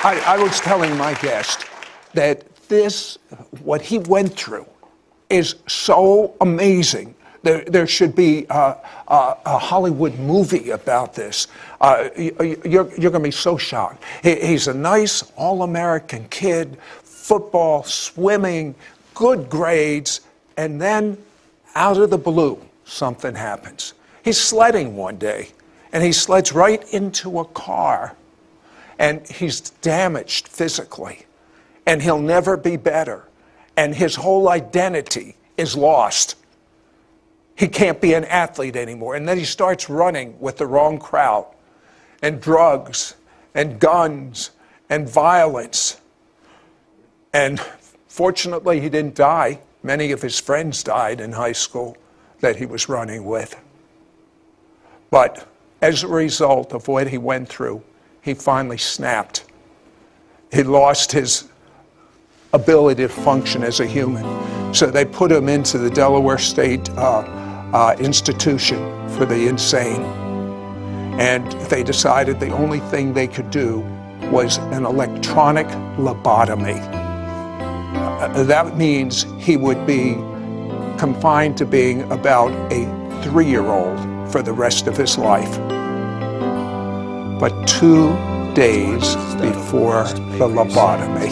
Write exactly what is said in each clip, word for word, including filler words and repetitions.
I, I was telling my guest that this, what he went through, is so amazing. There, there should be a, a, a Hollywood movie about this. Uh, you're you're going to be so shocked. He, he's a nice, all-American kid, football, swimming, good grades, and then out of the blue, something happens. He's sledding one day, and he sleds right into a car, and he's damaged physically, and he'll never be better, and his whole identity is lost. He can't be an athlete anymore. And then he starts running with the wrong crowd, and drugs, and guns, and violence. And fortunately, he didn't die. Many of his friends died in high school that he was running with. But as a result of what he went through, he finally snapped. He lost his ability to function as a human. So they put him into the Delaware State uh, uh, Institution for the Insane. And they decided the only thing they could do was an electronic lobotomy. Uh, that means he would be confined to being about a three-year-old for the rest of his life. But two days before the lobotomy,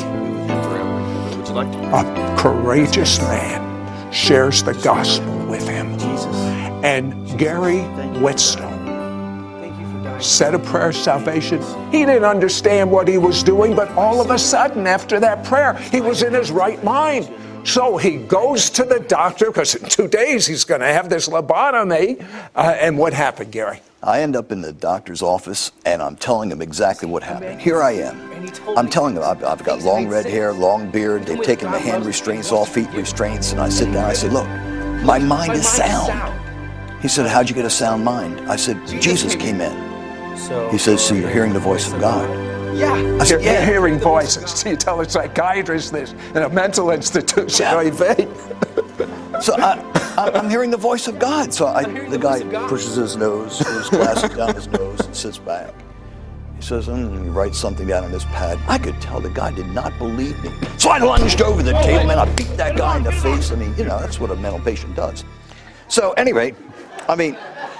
a courageous man shares the gospel with him. And Gary Whitstone said a prayer of salvation. He didn't understand what he was doing, but all of a sudden, after that prayer, he was in his right mind. So he goes to the doctor, because in two days he's going to have this lobotomy. Uh, and what happened, Gary? I end up in the doctor's office, and I'm telling him exactly what happened. Here I am. I'm telling him I've, I've got long red hair, long beard. They've taken the hand restraints off, feet restraints. And I sit down, I say, look, my mind is sound. He said, how'd you get a sound mind? I said, Jesus came in. He says, so you're hearing the voice of God? Yeah. I said, you're yeah. hearing voices. So you tell a psychiatrist this in a mental institution. Yeah. So I, I, I'm hearing the voice of God. So I, the guy pushes his nose, his glasses down his nose, and sits back. He says, mm, he writes something down on his pad. I could tell the guy did not believe me. So I lunged over the table, and I beat that guy in the face. I mean, you know, that's what a mental patient does. So anyway, I mean,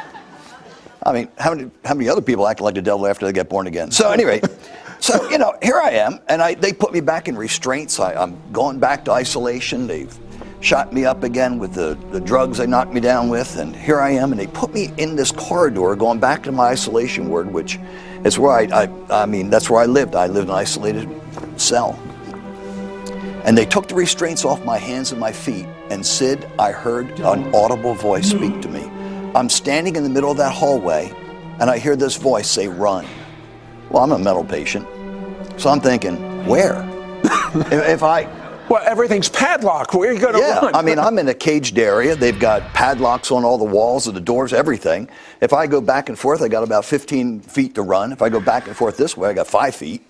I mean, how many, how many other people act like the devil after they get born again? So anyway, so, you know, here I am, and I, they put me back in restraints. I, I'm going back to isolation. They've shot me up again with the, the drugs they knocked me down with, and here I am, and they put me in this corridor going back to my isolation ward, which is where I, I, I mean, that's where I lived. I lived in an isolated cell. And they took the restraints off my hands and my feet, and Sid, I heard an audible voice speak to me. I'm standing in the middle of that hallway, and I hear this voice say, run. Well, I'm a mental patient, so I'm thinking, where? if, if I... Well, everything's padlocked. Where are you going to yeah, run? I mean, I'm in a caged area. They've got padlocks on all the walls of the doors, everything. If I go back and forth, I got about fifteen feet to run. If I go back and forth this way, I got five feet.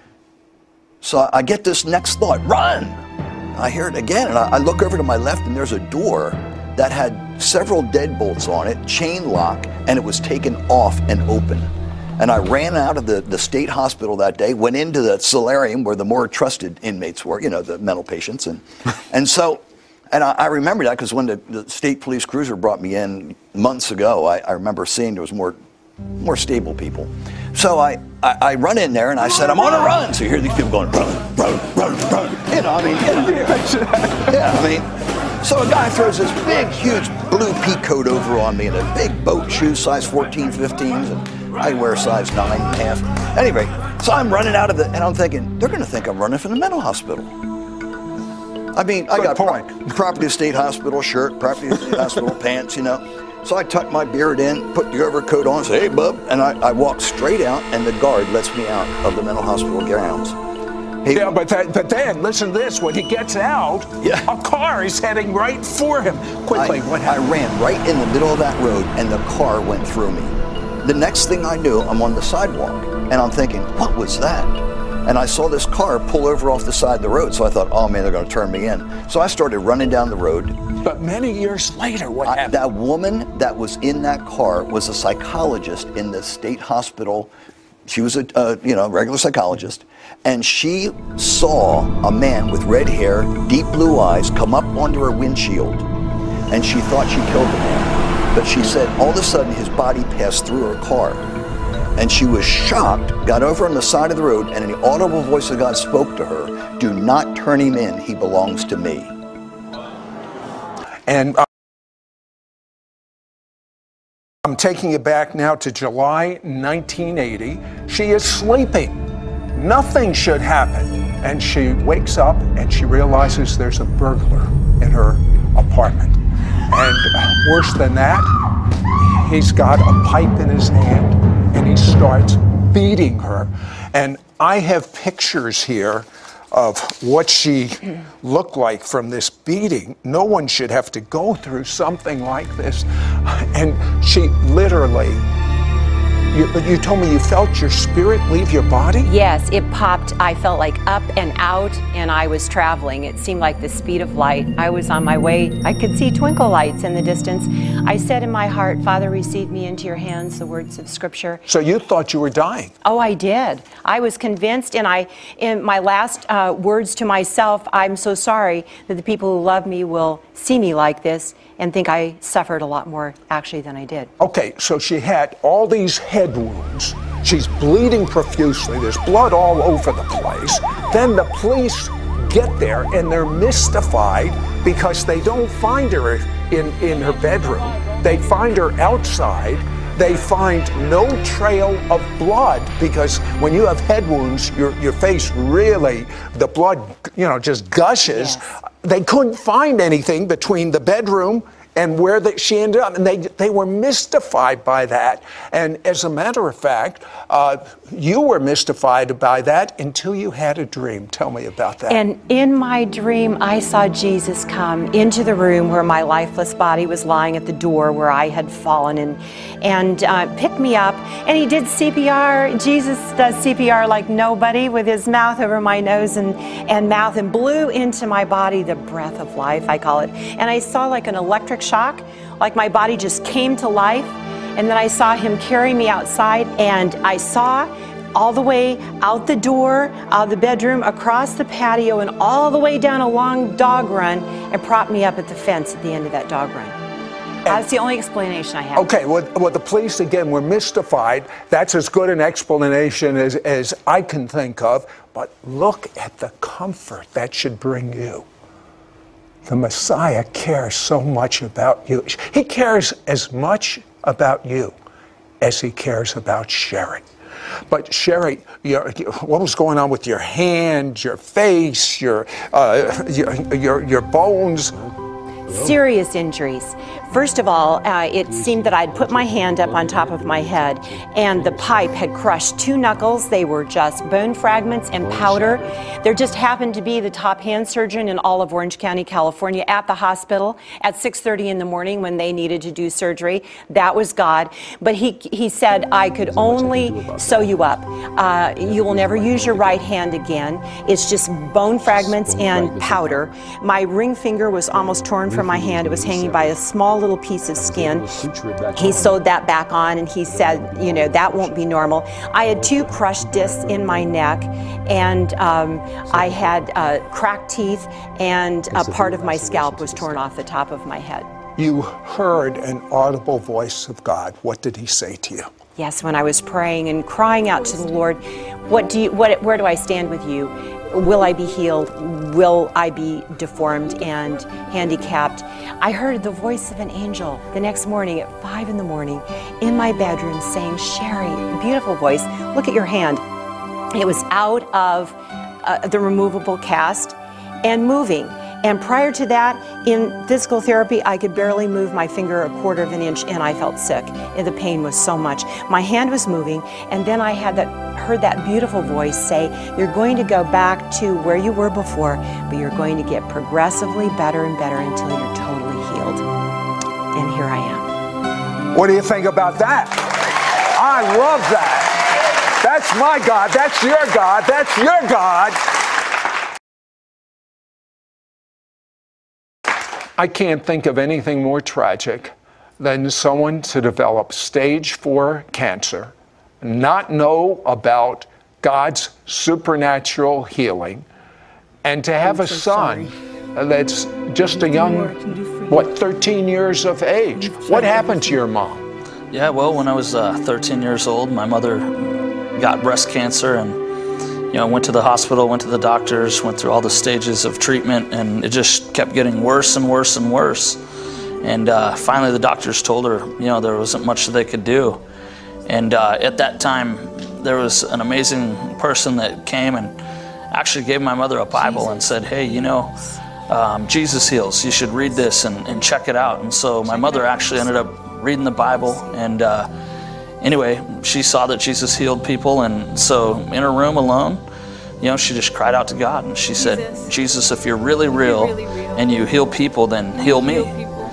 So I get this next thought, run! I hear it again, and I, I look over to my left, and there's a door that had several deadbolts on it, chain lock, and it was taken off and open. And I ran out of the, the state hospital that day, went into the solarium where the more trusted inmates were, you know, the mental patients. And, and so, and I, I remember that because when the, the state police cruiser brought me in months ago, I, I remember seeing there was more, more stable people. So I, I, I run in there and I said, I'm on a run. So you hear these people going, run, run, run, run. You know, I mean, you know, yeah, I mean, so a guy throws this big, huge blue pea coat over on me and a big boat shoe, size fourteen, fifteens, and I wear size nine and a half. Anyway, so I'm running out of the, and I'm thinking, they're going to think I'm running from the mental hospital. I mean, I got pro property of state hospital shirt, property of state hospital pants, you know. So I tucked my beard in, put the overcoat on, say, hey, bub, and I, I walked straight out, and the guard lets me out of the mental hospital grounds. He, yeah, but, that, but then, listen to this, when he gets out, yeah. a car is heading right for him. Quickly, I, what happened? I ran right in the middle of that road, and the car went through me. The next thing I knew, I'm on the sidewalk, and I'm thinking, what was that? And I saw this car pull over off the side of the road, so I thought, oh man, they're going to turn me in. So I started running down the road. But many years later, what I, happened? That woman that was in that car was a psychologist in the state hospital She was a uh, you know regular psychologist, and she saw a man with red hair, deep blue eyes, come up onto her windshield, and she thought she killed the man. But she said all of a sudden his body passed through her car, and she was shocked. Got over on the side of the road, and an audible voice of God spoke to her: "Do not turn him in. He belongs to me." And uh, I'm taking you back now to July nineteen eighty. She is sleeping. Nothing should happen. And she wakes up and she realizes there's a burglar in her apartment. And uh, worse than that, he's got a pipe in his hand and he starts beating her. And I have pictures here of what she looked like from this beating. No one should have to go through something like this. And she literally, you, you told me you felt your spirit leave your body? Yes, it popped. I felt like up and out, and I was traveling. It seemed like the speed of light. I was on my way. I could see twinkle lights in the distance. I said in my heart, "Father, receive me into your hands," the words of Scripture. So you thought you were dying? Oh, I did. I was convinced, and I, in my last uh, words to myself, "I'm so sorry that the people who love me will see me like this and think I suffered a lot more actually than I did." Okay, so she had all these head wounds. She's bleeding profusely. There's blood all over the place. Then the police get there and they're mystified because they don't find her in, in her bedroom. They find her outside. They find no trail of blood because when you have head wounds, your, your face really, the blood, you know, just gushes. Yes. They couldn't find anything between the bedroom and where the, she ended up, and they they were mystified by that. And as a matter of fact, uh, you were mystified by that until you had a dream. Tell me about that. And in my dream, I saw Jesus come into the room where my lifeless body was lying at the door where I had fallen, and and uh, picked me up, and he did C P R. Jesus does C P R like nobody, with his mouth over my nose and, and mouth, and blew into my body the breath of life, I call it. And I saw like an electric shock, like my body just came to life. And then I saw him carry me outside, and I saw all the way out the door, out of the bedroom, across the patio, and all the way down a long dog run, and propped me up at the fence at the end of that dog run. That's the only explanation I have. Okay, well, well, the police, again, were mystified. That's as good an explanation as, as I can think of. But look at the comfort that should bring you. The Messiah cares so much about you. He cares as much about you as he cares about Sherry. But Sherry, your, what was going on with your hand, your face, your, uh, your, your, your bones? Serious injuries. First of all, uh, it seemed that I'd put my hand up on top of my head, and the pipe had crushed two knuckles. They were just bone fragments and powder. There just happened to be the top hand surgeon in all of Orange County, California, at the hospital at six thirty in the morning when they needed to do surgery. That was God. But he, he said, "I could only sew you up. Uh, you will never use your right hand again. It's just bone fragments and powder." My ring finger was almost torn from my hand. It was hanging by a small little piece of skin. He sewed that back on, and he said, you know, that won't be normal. I had two crushed discs in my neck, and um, I had uh, cracked teeth, and a part of my scalp was torn off the top of my head. You heard an audible voice of God. What did he say to you? Yes, when I was praying and crying out to the Lord, what do you, what, where do I stand with you? Will I be healed? Will I be deformed and handicapped? I heard the voice of an angel the next morning at five in the morning in my bedroom saying, "Sherry," beautiful voice, "look at your hand." It was out of uh, the removable cast and moving. And prior to that, in physical therapy, I could barely move my finger a quarter of an inch, and I felt sick. And the pain was so much. My hand was moving, and then I had that, heard that beautiful voice say, "You're going to go back to where you were before, but you're going to get progressively better and better until you're totally healed." And here I am. What do you think about that? I love that. That's my God. That's your God. That's your God. I can't think of anything more tragic than someone to develop stage four cancer not know about God's supernatural healing, and to have a son that's just a young, what, thirteen years of age. What happened to your mom? Yeah, well, when I was uh, thirteen years old, my mother got breast cancer, and you know, went to the hospital, went to the doctors, went through all the stages of treatment, and it just kept getting worse and worse and worse. And uh, finally, the doctors told her, you know, there wasn't much that they could do. And uh, at that time, there was an amazing person that came and actually gave my mother a Bible and said, hey, you know, um, Jesus heals. You should read this and, and check it out. And so my mother actually ended up reading the Bible. And uh, anyway, she saw that Jesus healed people. And so in her room alone, you know, she just cried out to God. And she said, Jesus, if you're really real and you heal people, then heal me.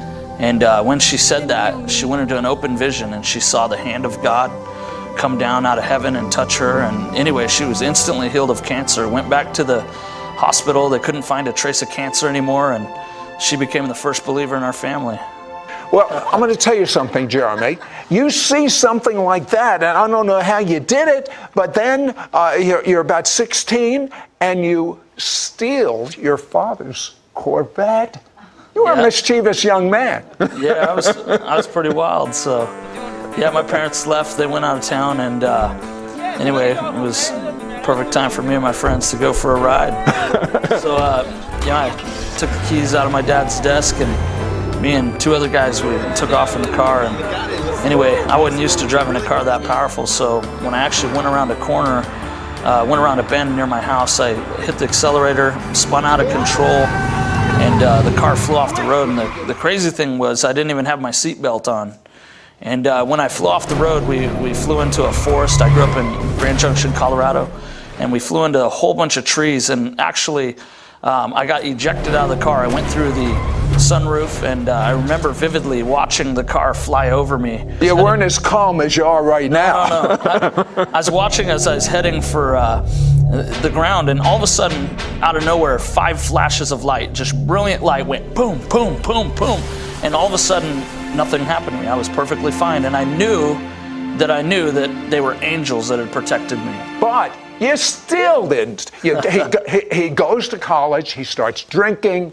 And uh, when she said that, she went into an open vision and she saw the hand of God come down out of heaven and touch her. And anyway, she was instantly healed of cancer, went back to the hospital. They couldn't find a trace of cancer anymore, and she became the first believer in our family. Well, I'm going to tell you something, Jeremy. You see something like that, and I don't know how you did it, but then uh, you're, you're about sixteen, and you steal your father's Corvette. You were Yeah. a mischievous young man. Yeah, I was, I was pretty wild. So, yeah, my parents left. They went out of town, and uh, anyway, it was perfect time for me and my friends to go for a ride. So, uh, yeah, I took the keys out of my dad's desk, and me and two other guys, we took off in the car. And anyway, I wasn't used to driving a car that powerful, so when I actually went around a corner, uh, went around a bend near my house, I hit the accelerator, spun out of control, and uh, the car flew off the road. And the, the crazy thing was I didn't even have my seatbelt on. And uh, when I flew off the road, we, we flew into a forest. I grew up in Grand Junction, Colorado, and we flew into a whole bunch of trees. And actually, um, I got ejected out of the car. I went through the sunroof, and uh, I remember vividly watching the car fly over me. You weren't as calm as you are right now. No, no, I, I was watching as I was heading for uh, the ground, and all of a sudden, out of nowhere, five flashes of light, just brilliant light, went boom, boom, boom, boom, and all of a sudden, nothing happened to me. I was perfectly fine, and I knew that I knew that they were angels that had protected me. But you still didn't. You, he, he, he goes to college, he starts drinking,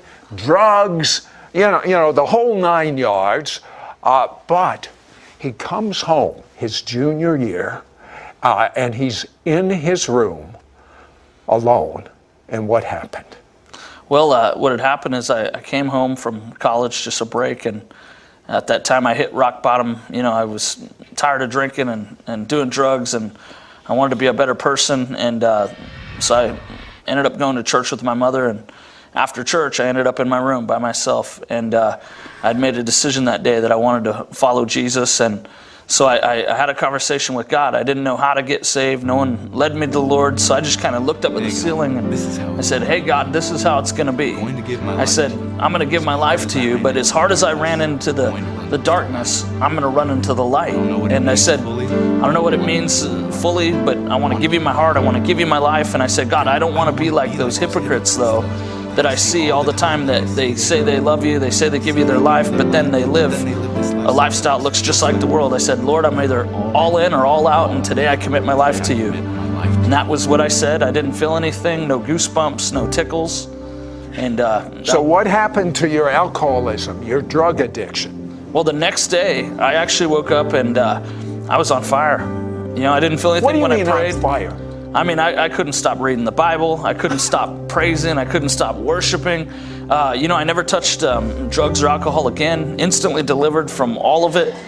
drugs, you know, you know the whole nine yards. Uh, but he comes home his junior year, uh, and he's in his room alone. And what happened? Well, uh, what had happened is I, I came home from college, just a break, and at that time I hit rock bottom. You know, I was tired of drinking and, and doing drugs, and I wanted to be a better person. And uh, so I ended up going to church with my mother, and after church I ended up in my room by myself. And uh, I'd made a decision that day that I wanted to follow Jesus. And so I, I had a conversation with God. I didn't know how to get saved. No one led me to the Lord. So I just kind of looked up at the ceiling and I said, hey, God, this is how it's going to be. I said, I'm going to give my life to you, but as hard as I ran into the, the darkness, I'm going to run into the light. And I said, I don't know what it means fully, but I want to give you my heart. I want to give you my life. And I said, God, I don't want to be like those hypocrites, though, that I see all the time, that they say they love you, they say they give you their life, but then they live a lifestyle that looks just like the world. I said, Lord, I'm either all in or all out, and today I commit my life to you. And that was what I said. I didn't feel anything, no goosebumps, no tickles. And uh, So what happened to your alcoholism, your drug addiction? Well, the next day, I actually woke up and uh, I was on fire. You know, I didn't feel anything What do you when mean I prayed. on fire? I mean, I, I couldn't stop reading the Bible. I couldn't stop praising. I couldn't stop worshiping. Uh, you know, I never touched um, drugs or alcohol again. Instantly delivered from all of it.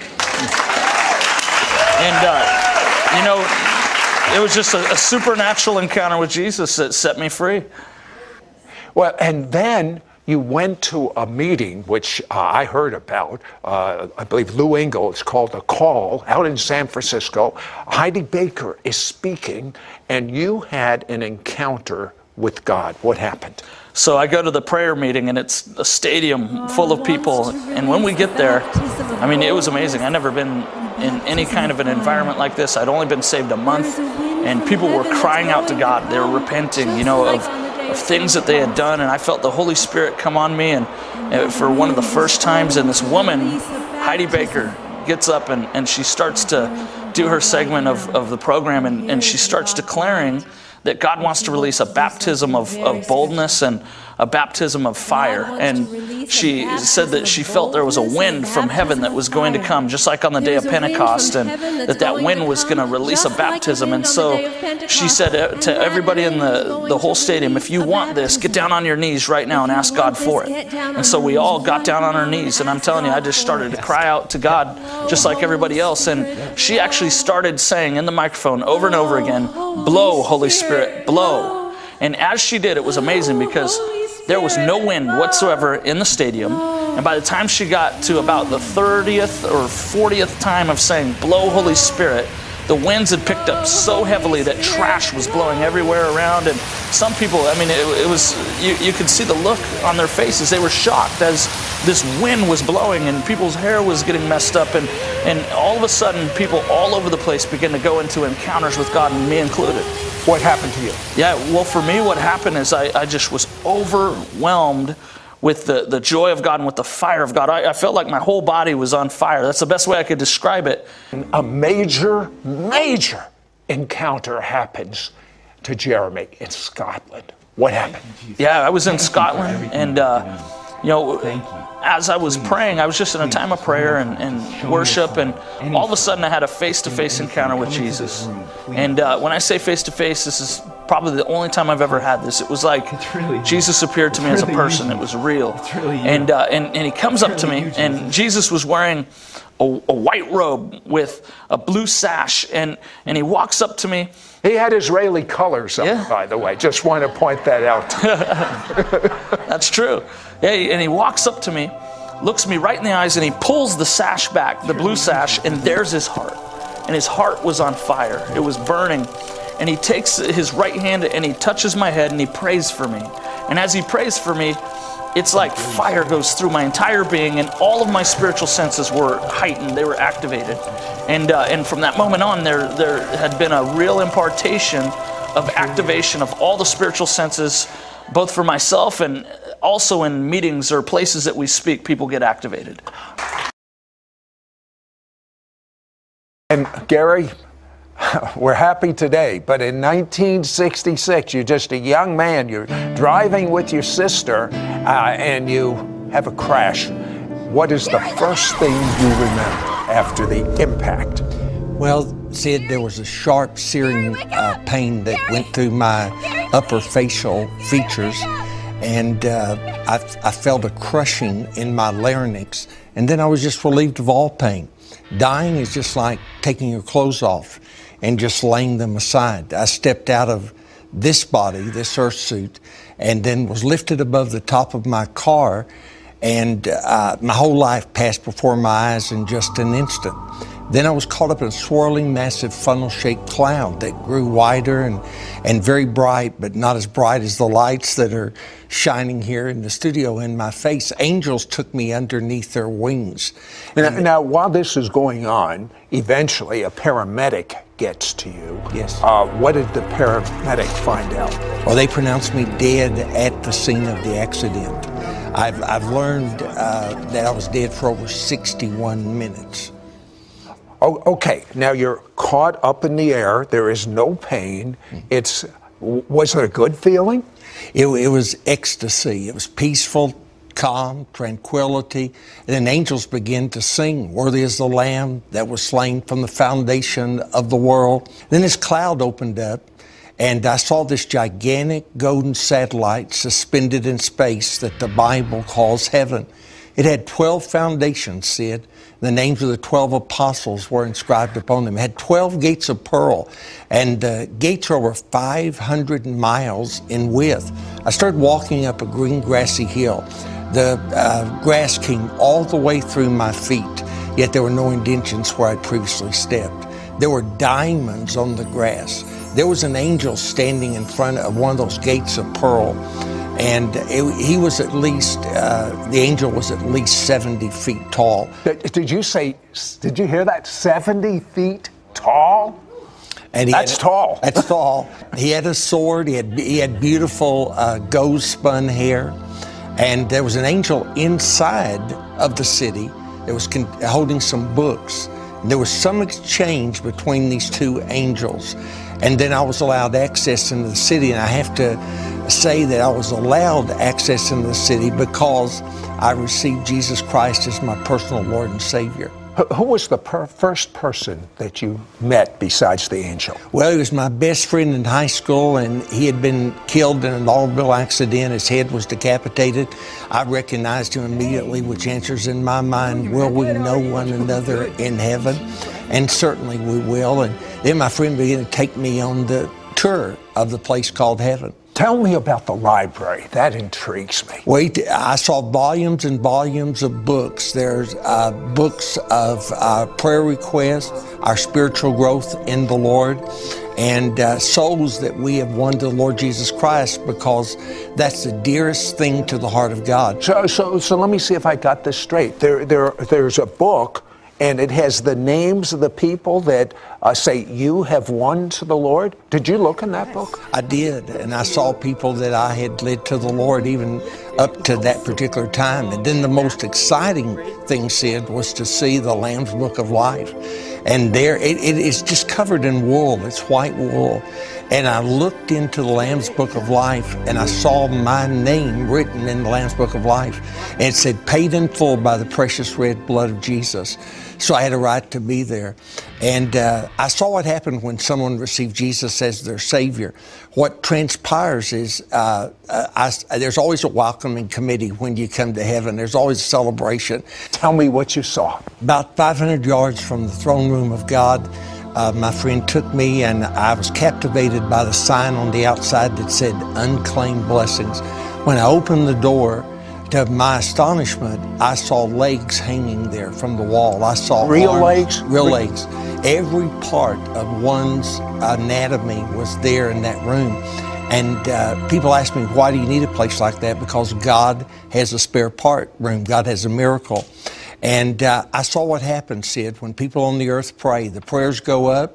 And, uh, you know, it was just a, a supernatural encounter with Jesus that set me free. Well, and then you went to a meeting, which uh, I heard about. Uh, I believe Lou Engle, it's called The Call, out in San Francisco. Heidi Baker is speaking, and you had an encounter with God. What happened? So I go to the prayer meeting, and it's a stadium full of people. And when we get there, I mean, it was amazing. I'd never been in any kind of an environment like this. I'd only been saved a month, and people were crying out to God. They were repenting, you know, of of things that they had done, and I felt the Holy Spirit come on me, and, and for one of the first times, and this woman, Heidi Baker, gets up and, and she starts to do her segment of, of the program, and, and she starts declaring that God wants to release a baptism of, of boldness and a baptism of fire. And she said that she felt there was a wind from heaven that was going to come, just like on the day of Pentecost, and that that wind was going to release a baptism. And so she said to everybody in the, the whole stadium, if you want this, get down on your knees right now and ask God for it. And so we all got down on our knees, and I'm telling you, I just started to cry out to God just like everybody else. And she actually started saying in the microphone over and over again, blow, Holy Spirit, blow. And as she did, it was amazing because there was no wind whatsoever in the stadium. And by the time she got to about the thirtieth or fortieth time of saying, blow, Holy Spirit, the winds had picked up so heavily that trash was blowing everywhere around. And some people, I mean, it, it was, you, you could see the look on their faces. They were shocked as this wind was blowing and people's hair was getting messed up. And, and all of a sudden, people all over the place began to go into encounters with God, and me included. What happened to you? Yeah, well, for me, what happened is I, I just was overwhelmed with the, the joy of God and with the fire of God. I, I felt like my whole body was on fire. That's the best way I could describe it. A major, major encounter happens to Jeremy in Scotland. What happened? Yeah, I was in Scotland, and uh, you know, as I was praying, I was just in a time of prayer and, and worship, and all of a sudden I had a face-to-face encounter with Jesus. And uh, when I say face-to-face, this is probably the only time I've ever had this. It was like Jesus appeared to me as a person. It was real. And, uh, and, and he comes up to me, and Jesus was wearing a, a white robe with a blue sash, and, and he walks up to me. He had Israeli colors on, Yeah. by the way. Just want to point that out. That's true. Yeah, and he walks up to me, looks me right in the eyes, and he pulls the sash back, the blue sash, and there's his heart. And his heart was on fire. It was burning. And he takes his right hand and he touches my head and he prays for me. And as he prays for me, it's like fire goes through my entire being, and all of my spiritual senses were heightened. They were activated. And uh, and from that moment on, there there had been a real impartation of activation of all the spiritual senses, both for myself and also in meetings or places that we speak, people get activated. And Gary, we're happy today, but in nineteen sixty-six, you're just a young man, you're driving with your sister, uh, and you have a crash. What is the first thing you remember after the impact? Well, Sid, there was a sharp, searing uh, pain that went through my upper facial features, and uh, I, I felt a crushing in my larynx, and then I was just relieved of all pain. Dying is just like taking your clothes off and just laying them aside. I stepped out of this body, this earth suit, and then was lifted above the top of my car, and uh, my whole life passed before my eyes in just an instant. Then I was caught up in a swirling, massive, funnel-shaped cloud that grew wider and, and very bright, but not as bright as the lights that are shining here in the studio in my face. Angels took me underneath their wings. Now, now while this is going on, eventually a paramedic gets to you. Yes. Uh, what did the paramedic find out? Well, they pronounced me dead at the scene of the accident. I've, I've learned uh, that I was dead for over sixty-one minutes. Oh, okay, now you're caught up in the air. There is no pain. It's, was it a good feeling? It, it was ecstasy. It was peaceful, calm, tranquility. And then angels began to sing, "Worthy is the Lamb that was slain from the foundation of the world." Then this cloud opened up, and I saw this gigantic golden satellite suspended in space that the Bible calls heaven. It had twelve foundations, Sid. The names of the twelve apostles were inscribed upon them. It had twelve gates of pearl, and the gates are over five hundred miles in width. I started walking up a green grassy hill. The uh, grass came all the way through my feet, yet there were no indentions where I'd previously stepped. There were diamonds on the grass. There was an angel standing in front of one of those gates of pearl, and it, he was at least, uh, the angel was at least seventy feet tall. Did you say, did you hear that? seventy feet tall? And he That's had, tall. That's tall. He had a sword. He had, he had beautiful uh, gold-spun hair. And there was an angel inside of the city that was con- holding some books. There was some exchange between these two angels. And then I was allowed access into the city. And I have to say that I was allowed access into the city because I received Jesus Christ as my personal Lord and Savior. Who was the per first person that you met besides the angel? Well, he was my best friend in high school, and he had been killed in an automobile accident. His head was decapitated. I recognized him immediately, which answers in my mind, will we know one another in heaven? And certainly we will. And then my friend began to take me on the tour of the place called heaven. Tell me about the library. That intrigues me. Wait, I saw volumes and volumes of books. There's uh, books of uh, prayer requests, our spiritual growth in the Lord, and uh, souls that we have won to the Lord Jesus Christ, because that's the dearest thing to the heart of God. So, so, so let me see if I got this straight. There, there, there's a book, and it has the names of the people that uh, say you have won to the Lord. Did you look in that book? I did, and I saw people that I had led to the Lord even up to that particular time. And then the most exciting thing, Sid, was to see the Lamb's Book of Life. And there, it, it is just covered in wool. It's white wool. And I looked into the Lamb's Book of Life, and I saw my name written in the Lamb's Book of Life. And it said, paid in full by the precious red blood of Jesus. So I had a right to be there. And uh, I saw what happened when someone received Jesus as their Savior. What transpires is uh, uh, I, there's always a welcoming committee when you come to heaven. There's always a celebration. Tell me what you saw. About five hundred yards from the throne room of God, Uh, my friend took me, and I was captivated by the sign on the outside that said unclaimed blessings. When I opened the door, to my astonishment, I saw legs hanging there from the wall. I saw real arms, legs? Real legs. Every part of one's anatomy was there in that room. And uh, people ask me, why do you need a place like that? Because God has a spare part room. God has a miracle. And uh, I saw what happens, Sid, when people on the earth pray. The prayers go up,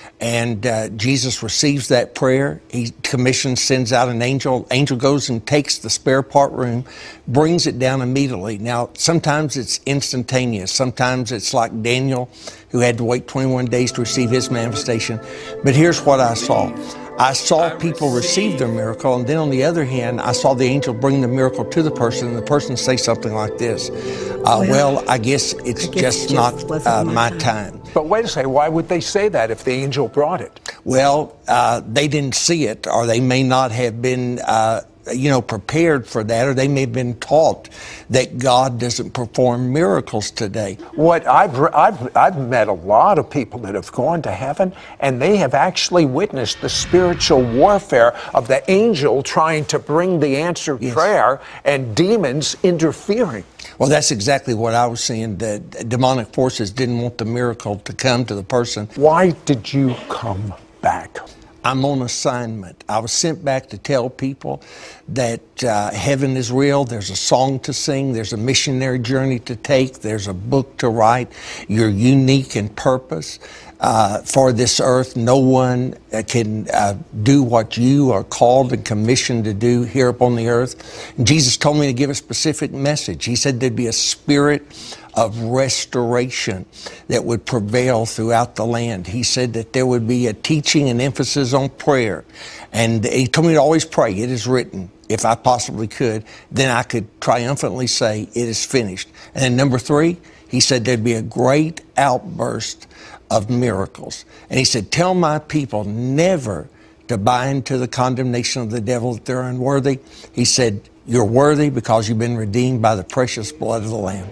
and uh, Jesus receives that prayer. He commissions, sends out an angel. Angel goes and takes the spare part room, brings it down immediately. Now, sometimes it's instantaneous. Sometimes it's like Daniel, who had to wait twenty-one days to receive his manifestation. But here's what I saw. I saw people receive their miracle, and then on the other hand, I saw the angel bring the miracle to the person, and the person say something like this, uh, well, I guess it's I guess just, just not uh, my time. time. But wait a second, why would they say that if the angel brought it? Well, uh, they didn't see it, or they may not have been uh, you know, prepared for that, or they may have been taught that God doesn't perform miracles today. What I've, I've, I've met a lot of people that have gone to heaven, and they have actually witnessed the spiritual warfare of the angel trying to bring the answered yes. prayer and demons interfering. Well, that's exactly what I was seeing. The demonic forces didn't want the miracle to come to the person. Why did you come back? I'm on assignment. I was sent back to tell people that uh, heaven is real. There's a song to sing. There's a missionary journey to take. There's a book to write. You're unique in purpose uh, for this earth. No one can uh, do what you are called and commissioned to do here upon the earth. And Jesus told me to give a specific message. He said there'd be a spirit of restoration that would prevail throughout the land. He said that there would be a teaching and emphasis on prayer. And he told me to always pray, it is written. If I possibly could, then I could triumphantly say, it is finished. And then number three, he said there'd be a great outburst of miracles. And he said, tell my people never to buy into the condemnation of the devil that they're unworthy. He said, you're worthy because you've been redeemed by the precious blood of the Lamb.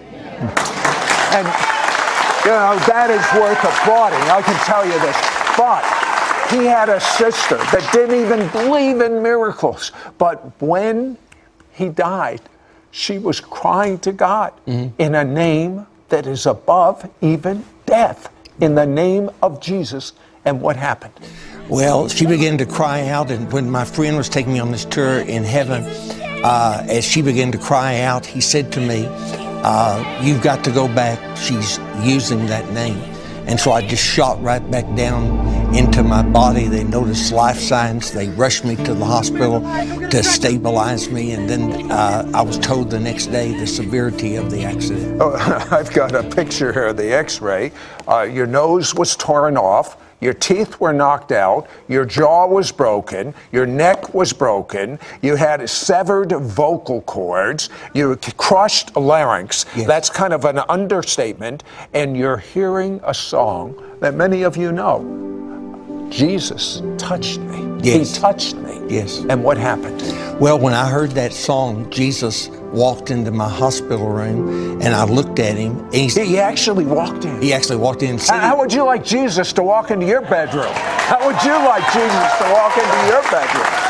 And, you know, that is worth applauding, I can tell you this. But he had a sister that didn't even believe in miracles. But when he died, she was crying to God mm-hmm. in a name that is above even death, in the name of Jesus. And what happened? Well, she began to cry out, and when my friend was taking me on this tour in heaven, uh, as she began to cry out, he said to me, Uh, you've got to go back. She's using that name. And so I just shot right back down into my body. They noticed life signs. They rushed me to the hospital to stabilize me, and then uh, I was told the next day the severity of the accident. Oh, I've got a picture here of the x-ray. Uh, your nose was torn off. Your teeth were knocked out, your jaw was broken, your neck was broken, you had severed vocal cords, you crushed larynx. Yes. That's kind of an understatement, and you're hearing a song that many of you know. Jesus touched me. Yes. He touched me. Yes. And what happened? Well, when I heard that song, Jesus walked into my hospital room, and I looked at him, and he, He actually walked in. he actually walked in and said, How would you like Jesus to walk into your bedroom? How would you like Jesus to walk into your bedroom?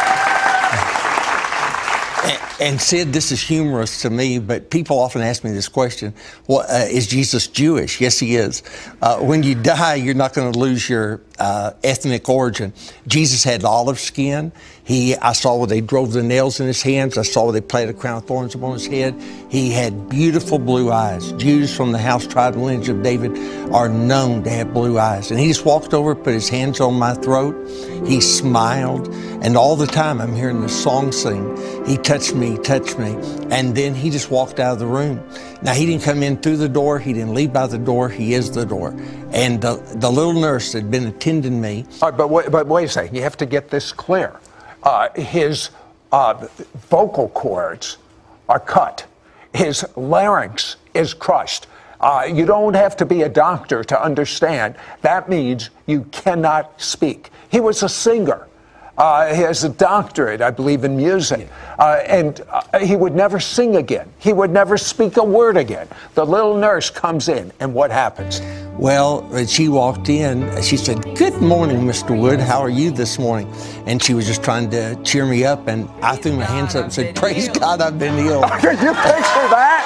And, and Sid, this is humorous to me, but people often ask me this question, well, uh, is Jesus Jewish? Yes, he is. Uh, when you die, you're not going to lose your uh, ethnic origin. Jesus had olive skin. He, I saw where they drove the nails in his hands. I saw where they planted a crown of thorns upon his head. He had beautiful blue eyes. Jews from the house, tribe, and lineage of David are known to have blue eyes. And he just walked over, put his hands on my throat. He smiled. And all the time I'm hearing the song sing. He touched me, touched me. And then he just walked out of the room. Now, he didn't come in through the door. He didn't leave by the door. He is the door. And the, the little nurse that had been attending me. All right, but, wait, but wait a second. You have to get this clear. Uh, his uh, vocal cords are cut. His larynx is crushed. Uh, you don't have to be a doctor to understand. That means you cannot speak. He was a singer. Uh, he has a doctorate, I believe, in music. Uh, and uh, he would never sing again. He would never speak a word again. The little nurse comes in, and what happens? Well, when she walked in, she said, "Good morning, Mister Wood. How are you this morning?" And she was just trying to cheer me up, and I threw my hands up and said, "Praise God, I've been healed." Can you picture that?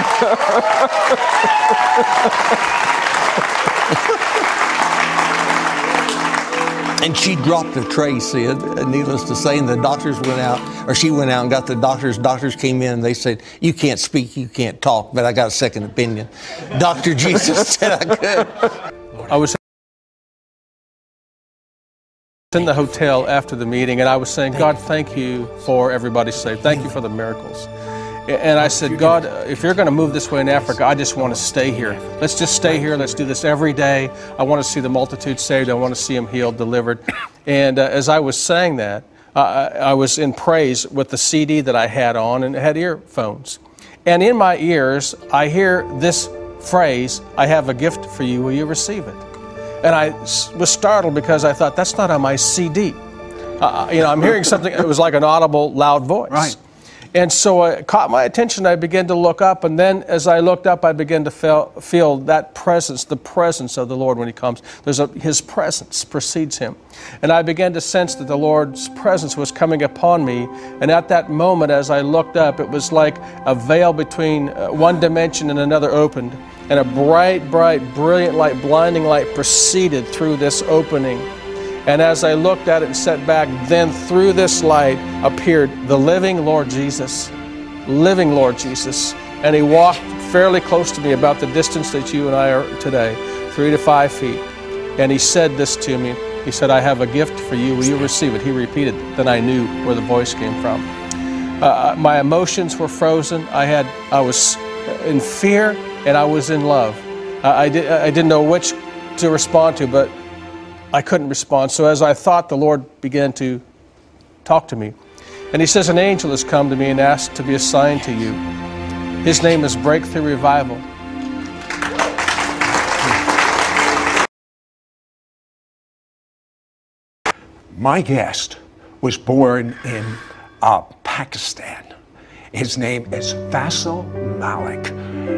And she dropped a tray, Sid, needless to say, and the doctors went out, or she went out and got the doctors. Doctors came in and they said, "You can't speak, you can't talk," but I got a second opinion. Doctor Jesus said I could. I was in the hotel after the meeting, and I was saying, "God, thank you for everybody saved. Thank you for the miracles." And I said, "God, if you're going to move this way in Africa, I just want to stay here. Let's just stay here. Let's do this every day. I want to see the multitude saved. I want to see them healed, delivered." And uh, as I was saying that, uh, I was in praise with the C D that I had on and had earphones. And in my ears, I hear this phrase, "I have a gift for you. Will you receive it?" And I was startled because I thought, that's not on my C D. Uh, you know, I'm hearing something, it was like an audible, loud voice. Right. And so it caught my attention. I began to look up, and then as I looked up, I began to feel, feel that presence, the presence of the Lord when He comes. There's a, His presence precedes Him. And I began to sense that the Lord's presence was coming upon me. And at that moment, as I looked up, it was like a veil between uh, one dimension and another opened. And a bright, bright, brilliant light, blinding light proceeded through this opening. And as I looked at it and sat back, then through this light appeared the living Lord Jesus, living Lord Jesus. And He walked fairly close to me, about the distance that you and I are today, three to five feet. And He said this to me. He said, "I have a gift for you. Will you receive it?" He repeated. Then I knew where the voice came from. Uh, my emotions were frozen. I had, I was in fear and I was in love. Uh, I, did, I didn't know which to respond to, but I couldn't respond. So as I thought, the Lord began to talk to me. And He says, "An angel has come to me and asked to be assigned to you. His name is Breakthrough Revival." My guest was born in uh, Pakistan. His name is Faisal Malik.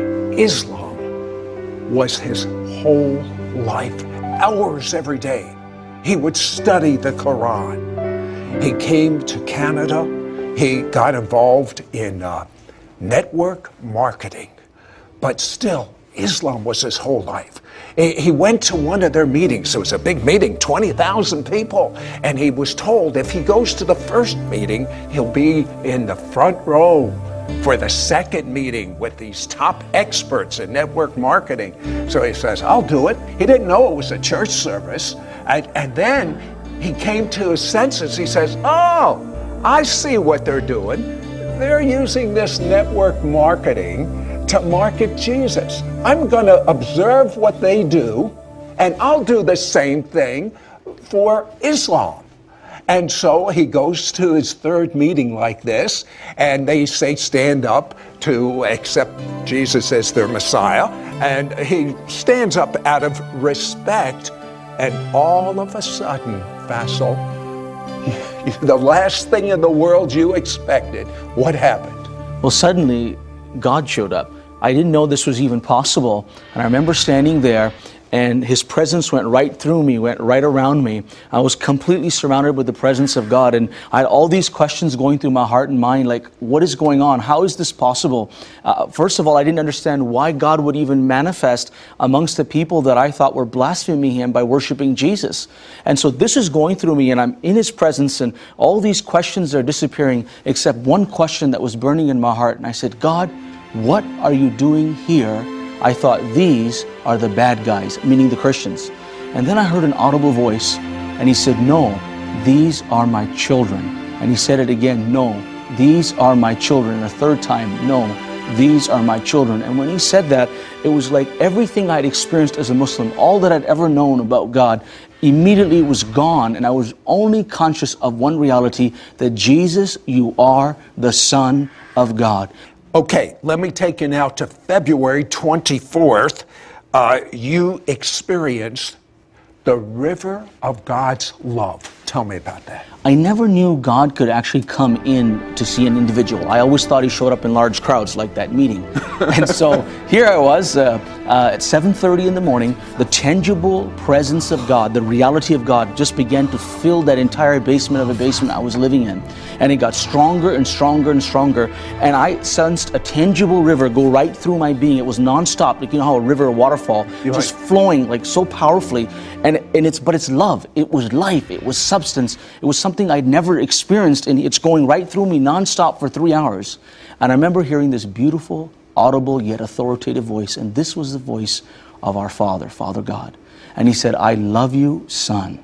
Islam was his whole life. Hours every day, he would study the Quran. He came to Canada. He got involved in uh, network marketing, but still, Islam was his whole life. He went to one of their meetings. It was a big meeting, twenty thousand people, and he was told if he goes to the first meeting, he'll be in the front row. for the second meeting with these top experts in network marketing. So he says, I'll do it. He didn't know it was a church service. And, and then he came to his senses. He says, oh, I see what they're doing. They're using this network marketing to market Jesus. I'm going to observe what they do, and I'll do the same thing for Islam. And so he goes to his third meeting like this, and they say stand up to accept Jesus as their Messiah. And he stands up out of respect, and all of a sudden, Faisal, the last thing in the world you expected, what happened? Well, suddenly, God showed up. I didn't know this was even possible. And I remember standing there, and his presence went right through me, went right around me. I was completely surrounded with the presence of God, and I had all these questions going through my heart and mind, like, what is going on? How is this possible? Uh, first of all, I didn't understand why God would even manifest amongst the people that I thought were blaspheming him by worshiping Jesus. And so this is going through me, and I'm in his presence, and all these questions are disappearing, except one question that was burning in my heart. And I said, God, what are you doing here? I thought these are the bad guys, meaning the Christians. And then I heard an audible voice, and he said, no, these are my children. And he said it again, no, these are my children. And a third time, no, these are my children. And when he said that, it was like everything I'd experienced as a Muslim, all that I'd ever known about God, immediately was gone, and I was only conscious of one reality, that Jesus, you are the Son of God. Okay, let me take you now to February twenty-fourth. Uh, you experienced the river of God's love. Tell me about that. I never knew God could actually come in to see an individual. I always thought he showed up in large crowds like that meeting. And so here I was uh, uh, at seven thirty in the morning. The tangible presence of God, the reality of God just began to fill that entire basement of a basement I was living in. And it got stronger and stronger and stronger. And I sensed a tangible river go right through my being. It was nonstop, like you know how a river or waterfall, You're just right. flowing like so powerfully. And, and it's, but it's love. It was life. It was substance. It was something I'd never experienced, and it's going right through me nonstop for three hours. And I remember hearing this beautiful, audible, yet authoritative voice, and this was the voice of our Father, Father God. And he said, I love you, son.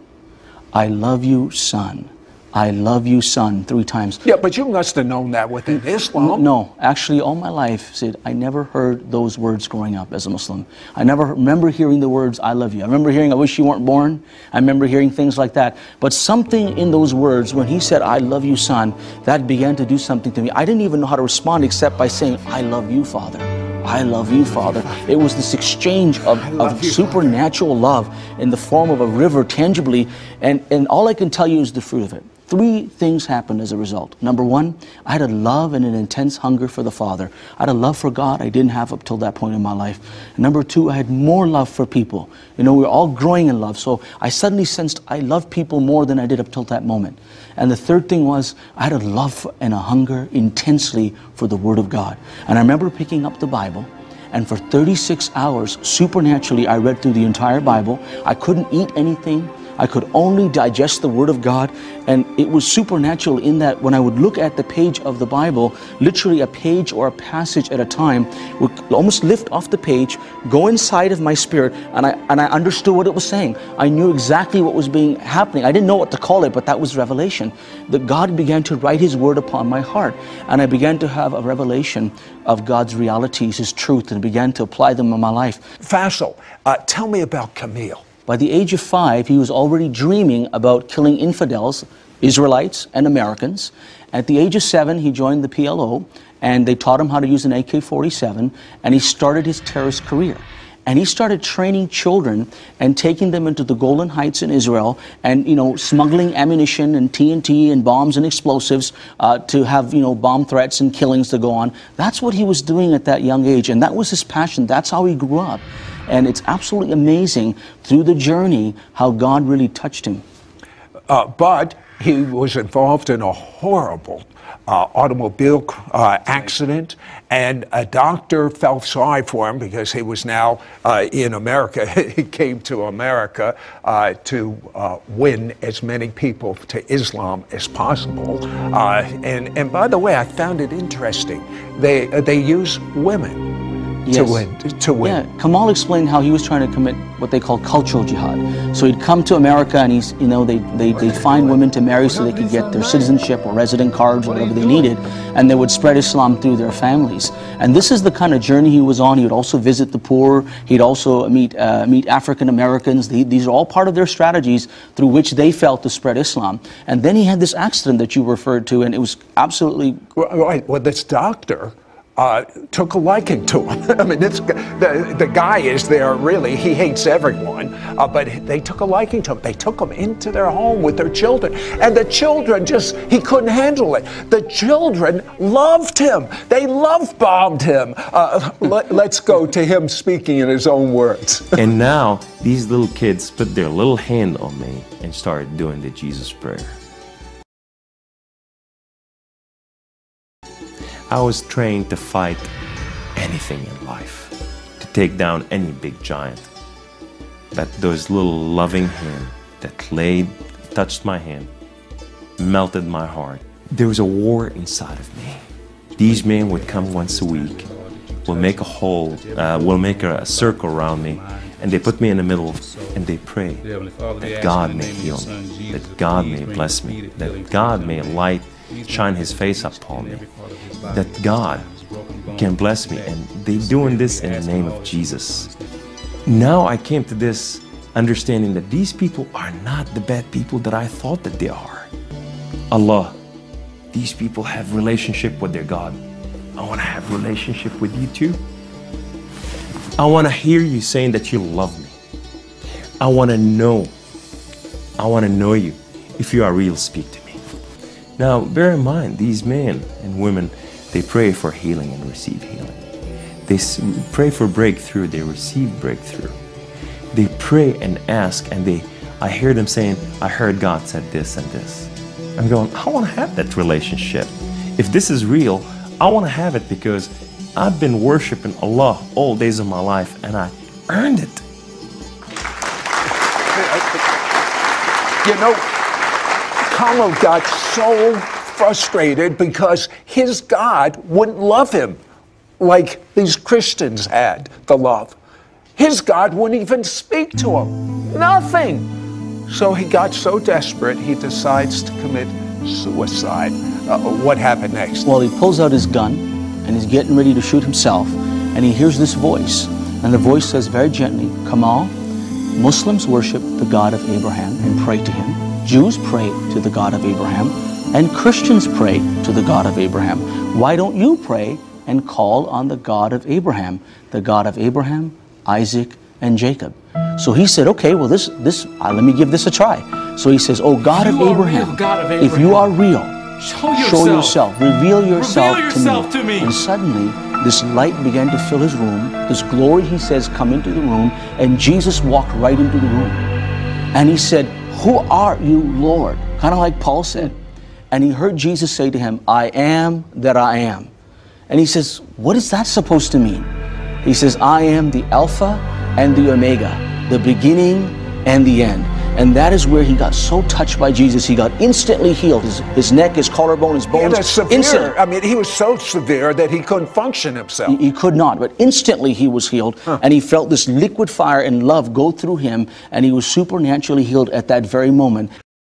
I love you, son. I love you, son, three times. Yeah, but you must have known that within Islam. No, actually, all my life, Sid, I never heard those words growing up as a Muslim. I never remember hearing the words, I love you. I remember hearing, I wish you weren't born. I remember hearing things like that. But something in those words, when he said, I love you, son, that began to do something to me. I didn't even know how to respond except by saying, I love you, Father. I love you, Father. It was this exchange of, of supernatural love in the form of a river tangibly, and, and all I can tell you is the fruit of it. Three things happened as a result. Number one, I had a love and an intense hunger for the Father. I had a love for God I didn't have up till that point in my life. Number two, I had more love for people. You know, we were all growing in love, so I suddenly sensed I loved people more than I did up till that moment. And the third thing was, I had a love and a hunger intensely for the Word of God. And I remember picking up the Bible, and for thirty-six hours, supernaturally, I read through the entire Bible. I couldn't eat anything. I could only digest the Word of God, and it was supernatural in that when I would look at the page of the Bible, literally a page or a passage at a time would almost lift off the page, go inside of my spirit, and I and I understood what it was saying. I knew exactly what was being happening. I didn't know what to call it, but that was revelation. That God began to write His Word upon my heart, and I began to have a revelation of God's realities, His truth, and began to apply them in my life. Faisal, uh, tell me about Camille. By the age of five, he was already dreaming about killing infidels, Israelites and Americans. At the age of seven, he joined the P L O, and they taught him how to use an A K forty-seven, and he started his terrorist career. And he started training children and taking them into the Golan Heights in Israel, and you know, smuggling ammunition and T N T and bombs and explosives uh, to have you know bomb threats and killings to go on. That's what he was doing at that young age, and that was his passion. That's how he grew up. And it's absolutely amazing through the journey how God really touched him. uh, but he was involved in a horrible uh, automobile uh, accident, and a doctor felt sorry for him because he was now uh, in America. He came to America uh, to uh, win as many people to Islam as possible. Uh, and, and by the way, I found it interesting. They, uh, they use women. Yes. To win, to win. Yeah, Kamal explained how he was trying to commit what they call cultural jihad. So he'd come to America and he's, you know, they they they'd find women to marry so they could get their citizenship or resident cards or whatever they needed, and they would spread Islam through their families. And this is the kind of journey he was on. He would also visit the poor. He'd also meet uh, meet African Americans. He, these are all part of their strategies through which they felt to spread Islam. And then he had this accident that you referred to, and it was absolutely right. Well, this doctor Uh, took a liking to him. I mean, it's, the, the guy is there, really, he hates everyone, uh, but they took a liking to him. They took him into their home with their children, and the children just, he couldn't handle it. The children loved him. They love-bombed him. Uh, let, let's go to him speaking in his own words. And now, these little kids put their little hand on me and started doing the Jesus prayer. I was trained to fight anything in life, to take down any big giant. But those little loving hands that laid, touched my hand, melted my heart. There was a war inside of me. These men would come once a week, will make a hole, uh, will make a, a circle around me, and they put me in the middle, and they pray that God may heal me, that God may bless me, that God may light, shine His face upon me, that God can bless me, and they doing this in the name of Jesus. Now I came to this understanding that these people are not the bad people that I thought that they are. Allah, these people have relationship with their God. I want to have relationship with you too. I want to hear you saying that you love me. I want to know. I want to know you. If you are real, speak to me. Now, bear in mind, these men and women, they pray for healing and receive healing. They pray for breakthrough, they receive breakthrough. They pray and ask, and they, I hear them saying, I heard God said this and this. I'm going, I want to have that relationship. If this is real, I want to have it because I've been worshiping Allah all days of my life, and I earned it. You know, Carlo got so frustrated because his God wouldn't love him like these Christians had the love. His God wouldn't even speak to him. Nothing. So he got so desperate, he decides to commit suicide. Uh, what happened next? Well, he pulls out his gun and he's getting ready to shoot himself, and he hears this voice, and the voice says very gently, Kamal, Muslims worship the God of Abraham and pray to him. Jews pray to the God of Abraham, and Christians pray to the God of Abraham. Why don't you pray and call on the God of Abraham, the God of Abraham, Isaac, and Jacob? So he said, okay, well, this, this, uh, let me give this a try. So he says, oh God of Abraham, God of Abraham, if you are real, show yourself, show yourself reveal yourself, reveal yourself to, to me. me. And suddenly, this light began to fill his room. This glory, he says, come into the room, and Jesus walked right into the room. And he said, who are you, Lord? Kind of like Paul said. And he heard Jesus say to him, I am that I am. And he says, what is that supposed to mean? He says, I am the Alpha and the Omega, the beginning and the end. And that is where he got so touched by Jesus, he got instantly healed. His, his neck, his collarbone, his bones. Yeah, severe. Instant, I mean, he was so severe that he couldn't function himself. He, he could not, but instantly he was healed. Huh. And he felt this liquid fire and love go through him, and he was supernaturally healed at that very moment.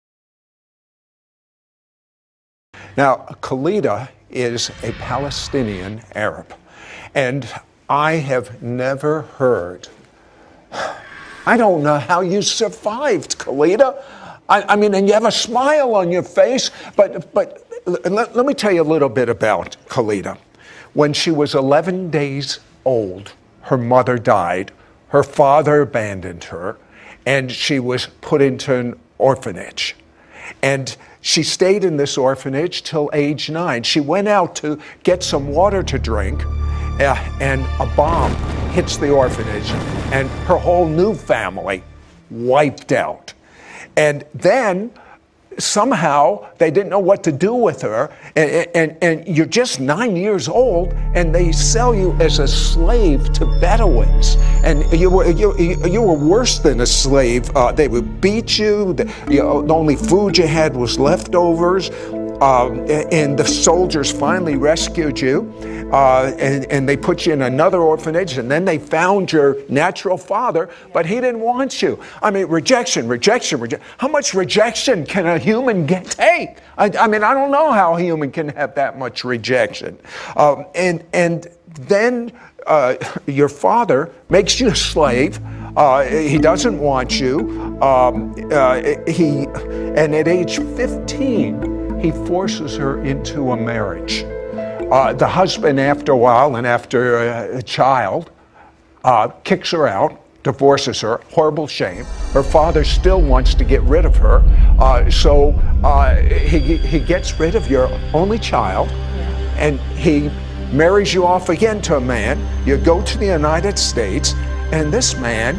Now, Khalida is a Palestinian Arab, and I have never heard, I don't know how you survived, Khalida. I, I mean, and you have a smile on your face, but, but let, let me tell you a little bit about Khalida. When she was eleven days old, her mother died, her father abandoned her, and she was put into an orphanage. And she stayed in this orphanage till age nine. She went out to get some water to drink, uh, and a bomb hits the orphanage, and her whole new family wiped out. And then somehow they didn't know what to do with her, and, and, and you're just nine years old, and they sell you as a slave to Bedouins, and you were you, you were worse than a slave. Uh, they would beat you. The, you know, the only food you had was leftovers. Um, and the soldiers finally rescued you, uh, and, and they put you in another orphanage, and then they found your natural father, but he didn't want you. I mean, rejection, rejection, rejection. How much rejection can a human get, take? I, I mean, I don't know how a human can have that much rejection. Um, and, and then uh, your father makes you a slave. Uh, he doesn't want you. Um, uh, he, and at age fifteen, he forces her into a marriage. Uh, the husband, after a while and after a, a child, uh, kicks her out, divorces her, horrible shame. Her father still wants to get rid of her, uh, so uh, he, he gets rid of your only child, and he marries you off again to a man. You go to the United States, and this man,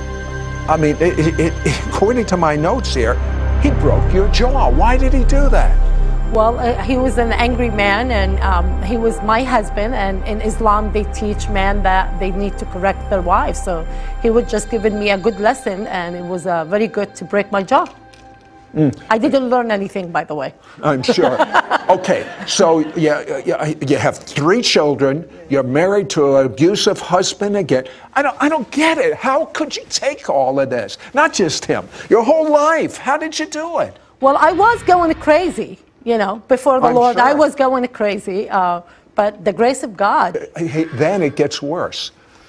I mean, it, it, it, according to my notes here, he broke your jaw. Why did he do that? Well, uh, he was an angry man, and um, he was my husband, and in Islam they teach men that they need to correct their wives. So he would just given me a good lesson, and it was uh, very good to break my jaw. Mm. I didn't learn anything, by the way. I'm sure. Okay, so yeah, you, you have three children, you're married to an abusive husband again. I don't, I don't get it. How could you take all of this? Not just him, your whole life. How did you do it? Well, I was going crazy. You know, before the I'm Lord, sure. I was going crazy, uh, but the grace of God. He, then it gets worse.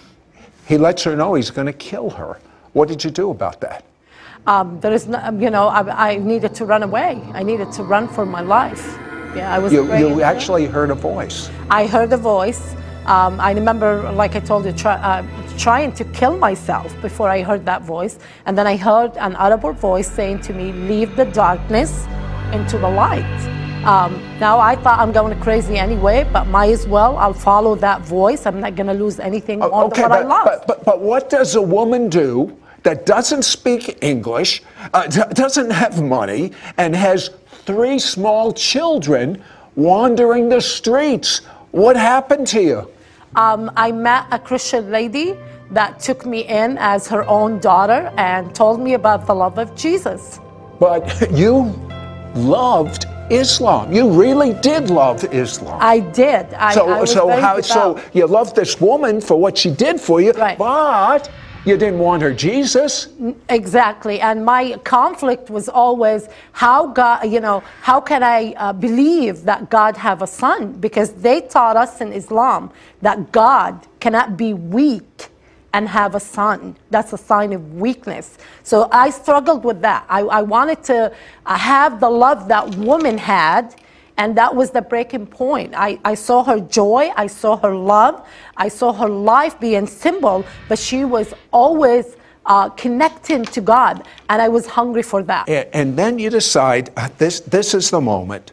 He lets her know he's going to kill her. What did you do about that? Um, there is, no, you know, I, I needed to run away. I needed to run for my life. Yeah, I was. You, afraid. you actually heard a voice. I heard a voice. Um, I remember, like I told you, try, uh, trying to kill myself before I heard that voice, and then I heard an audible voice saying to me, "Leave the darkness into the light." Um, now I thought I'm going crazy anyway, but might as well, I'll follow that voice. I'm not going to lose anything more Oh, okay, than what but, I lost. But, but, but what does a woman do that doesn't speak English, uh, d- doesn't have money, and has three small children wandering the streets? What happened to you? Um, I met a Christian lady that took me in as her own daughter and told me about the love of Jesus. But you loved Islam. You really did love Islam. I did. I, so, I was so very how? devout. So you loved this woman for what she did for you, Right. but you didn't want her Jesus. Exactly. And my conflict was always how God, you know, how can I uh, believe that God have a son? Because they taught us in Islam that God cannot be weak and have a son. That's a sign of weakness. So I struggled with that. I, I wanted to uh, have the love that woman had, and that was the breaking point. I, I saw her joy, I saw her love, I saw her life being symbol, but she was always uh, connecting to God, and I was hungry for that. And, and then you decide, uh, this, this is the moment.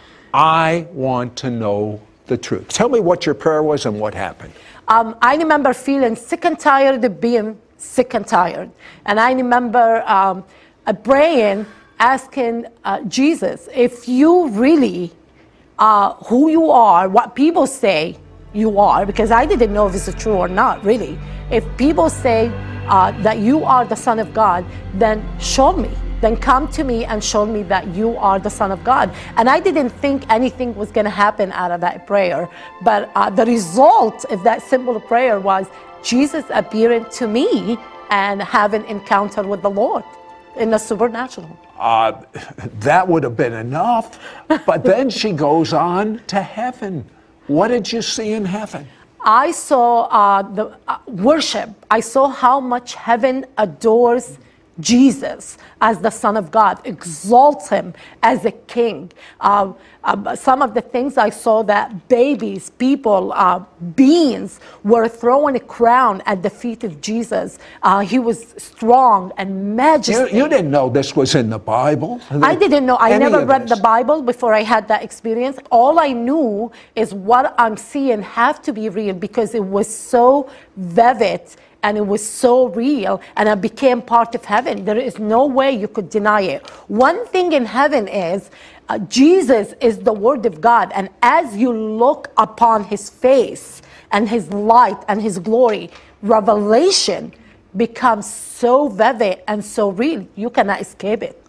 I want to know the truth. Tell me what your prayer was and what happened. Um, I remember feeling sick and tired of being sick and tired. And I remember um, uh, praying, asking uh, Jesus, if you really uh, who you are, what people say you are, because I didn't know if it's true or not, really. If people say uh, that you are the Son of God, then show me. Then come to me and show me that you are the Son of God. And I didn't think anything was going to happen out of that prayer. But uh, the result of that simple prayer was Jesus appearing to me and having an encounter with the Lord in the supernatural. Uh, that would have been enough. But then she goes on to heaven. What did you see in heaven? I saw uh, the uh, worship. I saw how much heaven adores Jesus as the Son of God, exalts him as a king. Uh, uh, some of the things I saw, that babies, people, uh, beings were throwing a crown at the feet of Jesus. Uh, he was strong and majestic. You, you didn't know this was in the Bible? I didn't know. I Any never of read this? the Bible before I had that experience. All I knew is what I'm seeing have to be real because it was so vivid and it was so real, and I became part of heaven. There is no way you could deny it. One thing in heaven is uh, Jesus is the Word of God, and as you look upon His face and His light and His glory, revelation becomes so vivid and so real, you cannot escape it.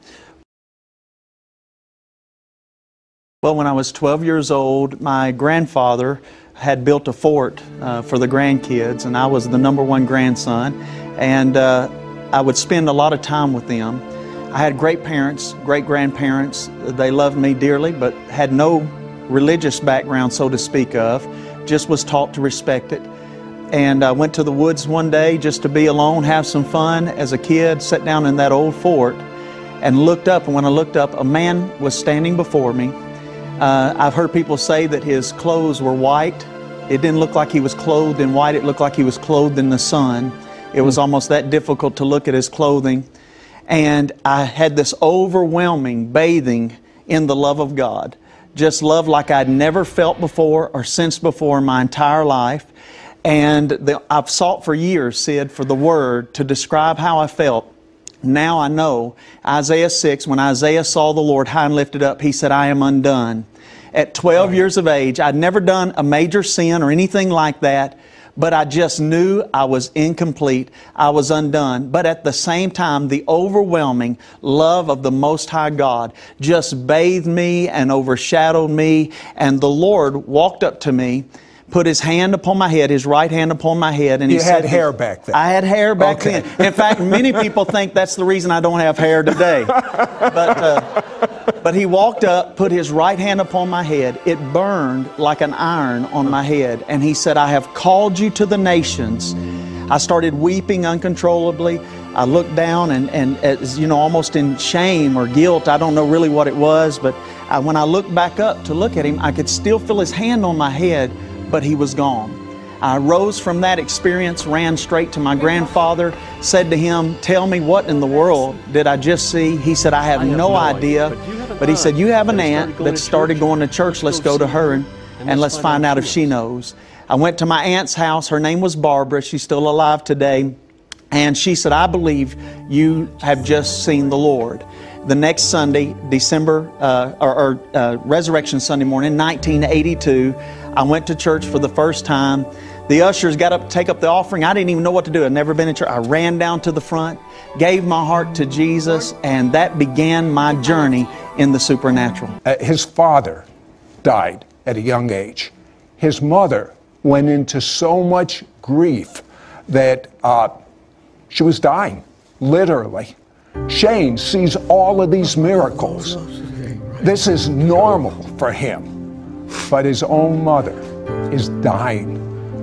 Well, when I was twelve years old, my grandfather had built a fort uh, for the grandkids, and I was the number one grandson, and uh, I would spend a lot of time with them. I had great parents, great grandparents. They loved me dearly, but had no religious background, so to speak of, just was taught to respect it. And I went to the woods one day just to be alone, have some fun as a kid, sat down in that old fort and looked up, and when I looked up, a man was standing before me. Uh, I've heard people say that his clothes were white. It didn't look like he was clothed in white, it looked like he was clothed in the sun. It was almost that difficult to look at his clothing. And I had this overwhelming bathing in the love of God. Just love like I'd never felt before or sensed before in my entire life. And the, I've sought for years, Sid, for the word to describe how I felt. Now I know, Isaiah six, when Isaiah saw the Lord high and lifted up, he said, I am undone. At twelve right. years of age, I'd never done a major sin or anything like that, but I just knew I was incomplete. I was undone. But at the same time, the overwhelming love of the Most High God just bathed me and overshadowed me, and the Lord walked up to me, put His hand upon my head, His right hand upon my head, and He said... You had hair back then? I had hair back okay. then. In fact, many people think that's the reason I don't have hair today. But, uh, but He walked up, put His right hand upon my head. It burned like an iron on my head. And He said, I have called you to the nations. I started weeping uncontrollably. I looked down and, and as, you know, almost in shame or guilt. I don't know really what it was. But I, when I looked back up to look at Him, I could still feel His hand on my head, but He was gone. I rose from that experience, ran straight to my grandfather, said to him, tell me, what in the world did I just see? He said, I have, I have no, no idea. idea. But, but he said, you have an aunt that started going to church. Let's go to her and, and let's find out if she knows. I went to my aunt's house. Her name was Barbara. She's still alive today. And she said, I believe you have just seen the Lord. The next Sunday, December, uh, or, or uh, Resurrection Sunday morning, nineteen eighty-two, I went to church for the first time. The ushers got up to take up the offering. I didn't even know what to do. I'd never been in church. I ran down to the front, gave my heart to Jesus, and that began my journey in the supernatural. Uh, his father died at a young age. His mother went into so much grief that uh, she was dying, literally. Shane sees all of these miracles. This is normal for him, but his own mother is dying.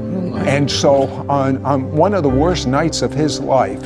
And so on, on one of the worst nights of his life,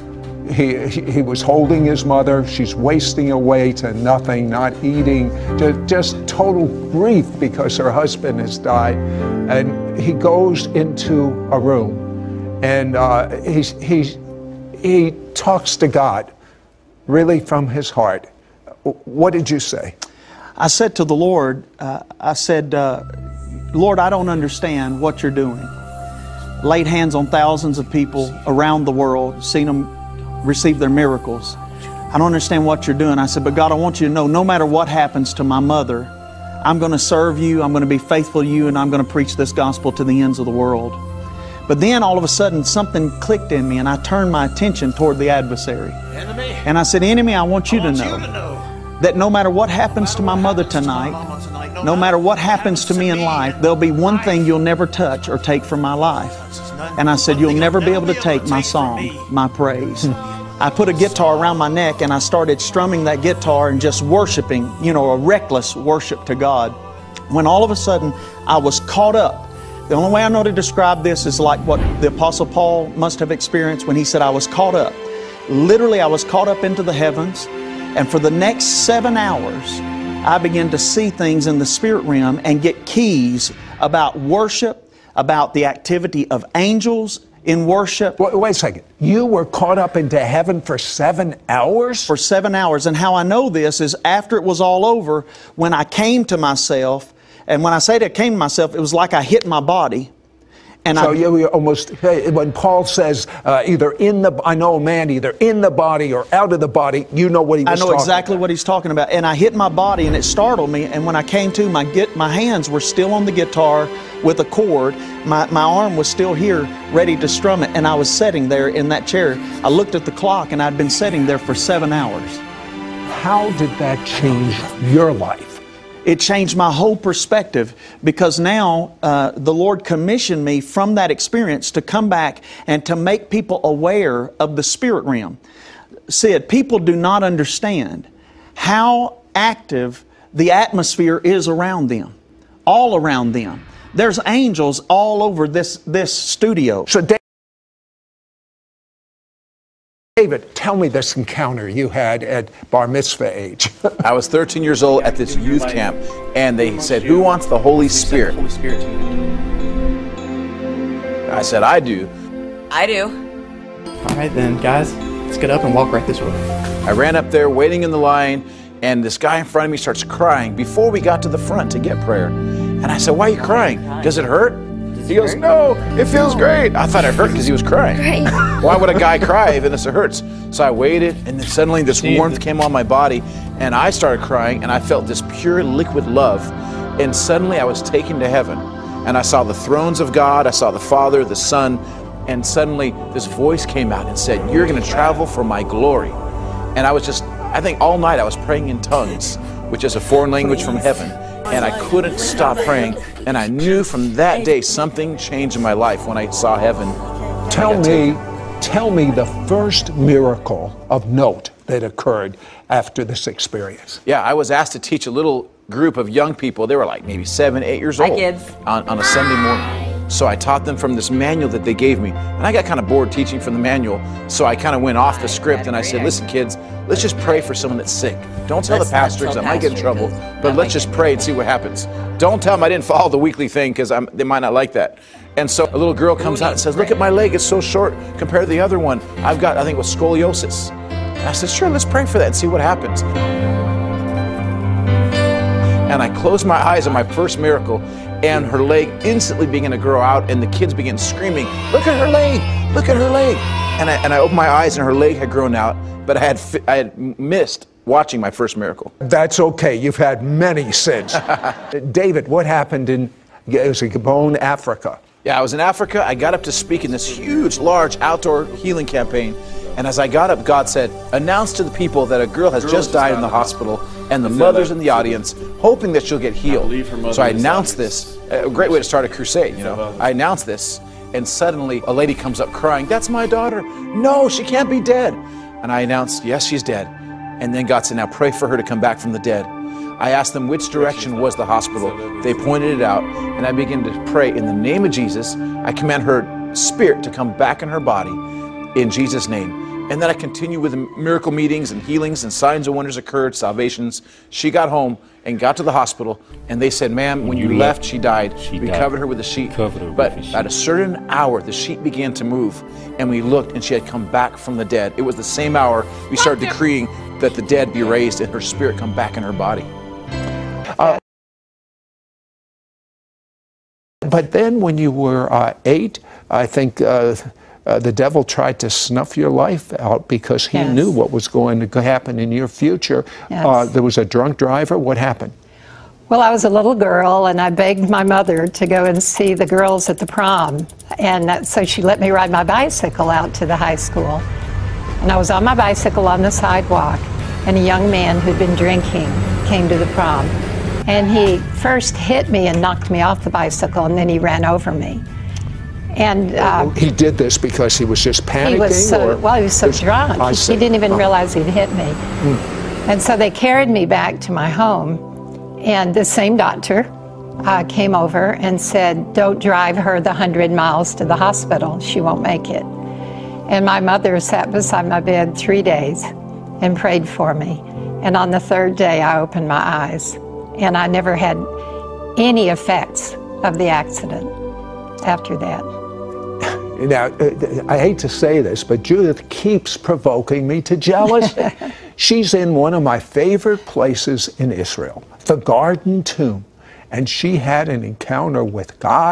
he, he, he was holding his mother. She's wasting away to nothing, not eating, to just total grief because her husband has died. And he goes into a room and uh, he, he, he talks to God, really from his heart. What did you say? I said to the Lord, uh, I said, uh, Lord, I don't understand what you're doing. Laid hands on thousands of people around the world, seen them receive their miracles. I don't understand what you're doing. I said, but God, I want you to know, no matter what happens to my mother, I'm going to serve you, I'm going to be faithful to you, and I'm going to preach this gospel to the ends of the world. But then all of a sudden something clicked in me, and I turned my attention toward the adversary. Enemy. And I said, enemy, I want you, I want to, know you to know that no matter what happens to my mother tonight, no matter what happens to me in life, there'll be one thing you'll never touch or take from my life. And I said, you'll never be able to take my song, my praise. I put a guitar around my neck and I started strumming that guitar and just worshiping, you know, a reckless worship to God. When all of a sudden I was caught up. The only way I know to describe this is like what the Apostle Paul must have experienced when he said, I was caught up. Literally, I was caught up into the heavens, and for the next seven hours, I began to see things in the spirit realm and get keys about worship, about the activity of angels in worship. Wait, wait a second. You were caught up into heaven for seven hours? For seven hours. And how I know this is after it was all over, when I came to myself, and when I say that I came to myself, it was like I hit my body. And so I, you you almost, when Paul says uh, either in the, I know a man either in the body or out of the body, you know what he was I know talking exactly about. what he's talking about. And I hit my body and it startled me. And when I came to, my get, my hands were still on the guitar with a chord. My, my arm was still here ready to strum it. And I was sitting there in that chair. I looked at the clock and I'd been sitting there for seven hours. How did that change your life? It changed my whole perspective, because now uh, the Lord commissioned me from that experience to come back and to make people aware of the spirit realm. Sid, people do not understand how active the atmosphere is around them, all around them. There's angels all over this, this studio. So David, tell me this encounter you had at bar mitzvah age. I was thirteen years old at this youth camp, and they said, "Who wants the Holy Spirit?" I said, "I do." I do. All right then, guys, let's get up and walk right this way. I ran up there, waiting in the line, and this guy in front of me starts crying before we got to the front to get prayer. And I said, "Why are you crying? Does it hurt?" He goes, "No, it feels great." I thought it hurt because he was crying. Great. Why would a guy cry if it hurts? So I waited, and then suddenly this warmth came on my body, and I started crying, and I felt this pure liquid love. And suddenly I was taken to heaven, and I saw the thrones of God, I saw the Father, the Son, and suddenly this voice came out and said, "You're going to travel for my glory." And I was just, I think all night I was praying in tongues, which is a foreign language from heaven. And I couldn't stop praying. And I knew from that day something changed in my life when I saw heaven. Tell me, tell me the first miracle of note that occurred after this experience. Yeah, I was asked to teach a little group of young people. They were like maybe seven, eight years old. Hi, kids. On, on a Sunday morning. So I taught them from this manual that they gave me. And I got kind of bored teaching from the manual. So I kind of went off the script and I said, "Listen, kids, let's just pray for someone that's sick. Don't tell the pastor because I might get in trouble, but let's just pray and see what happens. Don't tell them I didn't follow the weekly thing because they might not like that." And so a little girl comes out and says, "Look at my leg, it's so short compared to the other one. I've got, I think it was scoliosis." And I said, "Sure, let's pray for that and see what happens." And I closed my eyes on my first miracle, and her leg instantly began to grow out, and the kids began screaming, "Look at her leg, look at her leg." And I, and I opened my eyes, and her leg had grown out, but I had, I had missed watching my first miracle. That's okay, you've had many since. David, what happened in, it was Gabon, Africa? Yeah, I was in Africa. I got up to speak in this huge, large outdoor healing campaign. And as I got up, God said, "Announce to the people that a girl has just died in the hospital, and the mother's in the audience, hoping that she'll get healed." So I announced this. A great way to start a crusade, you know. I announced this, and suddenly a lady comes up crying, "That's my daughter. No, she can't be dead." And I announced, "Yes, she's dead." And then God said, "Now pray for her to come back from the dead." I asked them which direction was the hospital. They pointed it out, and I began to pray in the name of Jesus. I command her spirit to come back in her body in Jesus' name. And then I continued with the miracle meetings and healings, and signs and wonders occurred, salvations. She got home and got to the hospital, and they said, "Ma'am, when you left, she died. We covered her with a sheet. But at a certain hour, the sheet began to move, and we looked, and she had come back from the dead." It was the same hour we started decreeing that the dead be raised and her spirit come back in her body. Uh, but then when you were uh, eight, I think uh, uh, the devil tried to snuff your life out because he Yes. knew what was going to happen in your future. Yes. Uh, there was a drunk driver. What happened? Well, I was a little girl, and I begged my mother to go and see the girls at the prom. And that, so she let me ride my bicycle out to the high school. And I was on my bicycle on the sidewalk, and a young man who'd been drinking came to the prom. And he first hit me and knocked me off the bicycle, and then he ran over me. And uh, He did this because he was just panicking? he was so, or well, he was so drunk. I He, see. he didn't even Oh. realize he'd hit me. And so they carried me back to my home. And the same doctor uh, came over and said, "Don't drive her the hundred miles to the hospital. She won't make it." And my mother sat beside my bed three days and prayed for me. And on the third day, I opened my eyes. And I never had any effects of the accident after that. Now, uh, I hate to say this, but Judith keeps provoking me to jealousy. She's in one of my favorite places in Israel, the Garden Tomb, and she had an encounter with God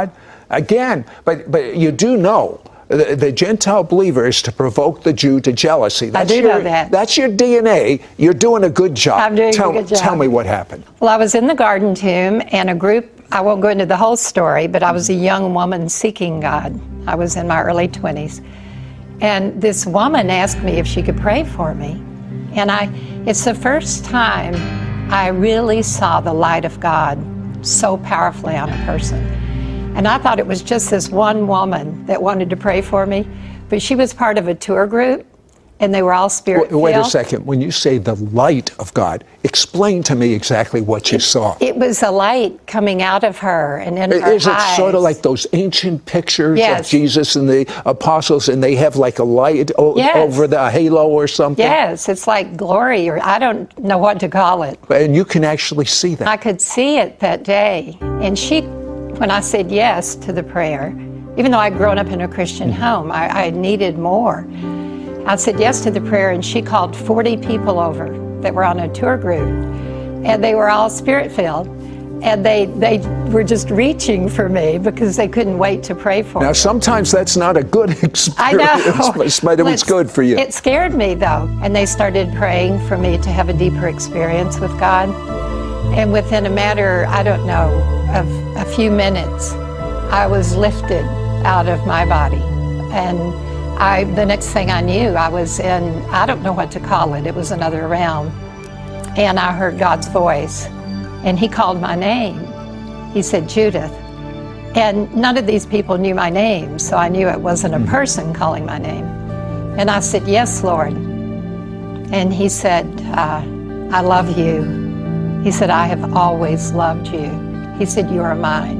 again, but, but you do know the, the Gentile believer is to provoke the Jew to jealousy. That's I do your, know that. That's your D N A. You're doing a good job. I'm doing tell, a good job. Tell me what happened. Well, I was in the garden tomb, and a group, I won't go into the whole story, but I was a young woman seeking God. I was in my early twenties. And this woman asked me if she could pray for me. And I, it's the first time I really saw the light of God so powerfully on a person. And I thought it was just this one woman that wanted to pray for me, but she was part of a tour group, and they were all spirit-filled. Wait a second. When you say the light of God, explain to me exactly what you it, saw. It was a light coming out of her and in her Is it eyes. sort of like those ancient pictures Yes. of Jesus and the apostles, and they have like a light o- Yes. over the halo or something? Yes, it's like glory, or I don't know what to call it. And you can actually see that. I could see it that day. And she, when I said yes to the prayer, even though I'd grown up in a Christian home, I, I needed more. I said yes to the prayer, and she called forty people over that were on a tour group. And they were all spirit-filled. And they, they were just reaching for me because they couldn't wait to pray for me. Now, sometimes that's not a good experience, I know. but it was good for you. It scared me, though. And they started praying for me to have a deeper experience with God. And within a matter, I don't know, of a few minutes, I was lifted out of my body. And I, the next thing I knew, I was in, I don't know what to call it, it was another realm. And I heard God's voice, and he called my name. He said, Judith. And none of these people knew my name, so I knew it wasn't a person calling my name. And I said, yes, Lord. And he said, uh, I love you. He said, I have always loved you. He said, you are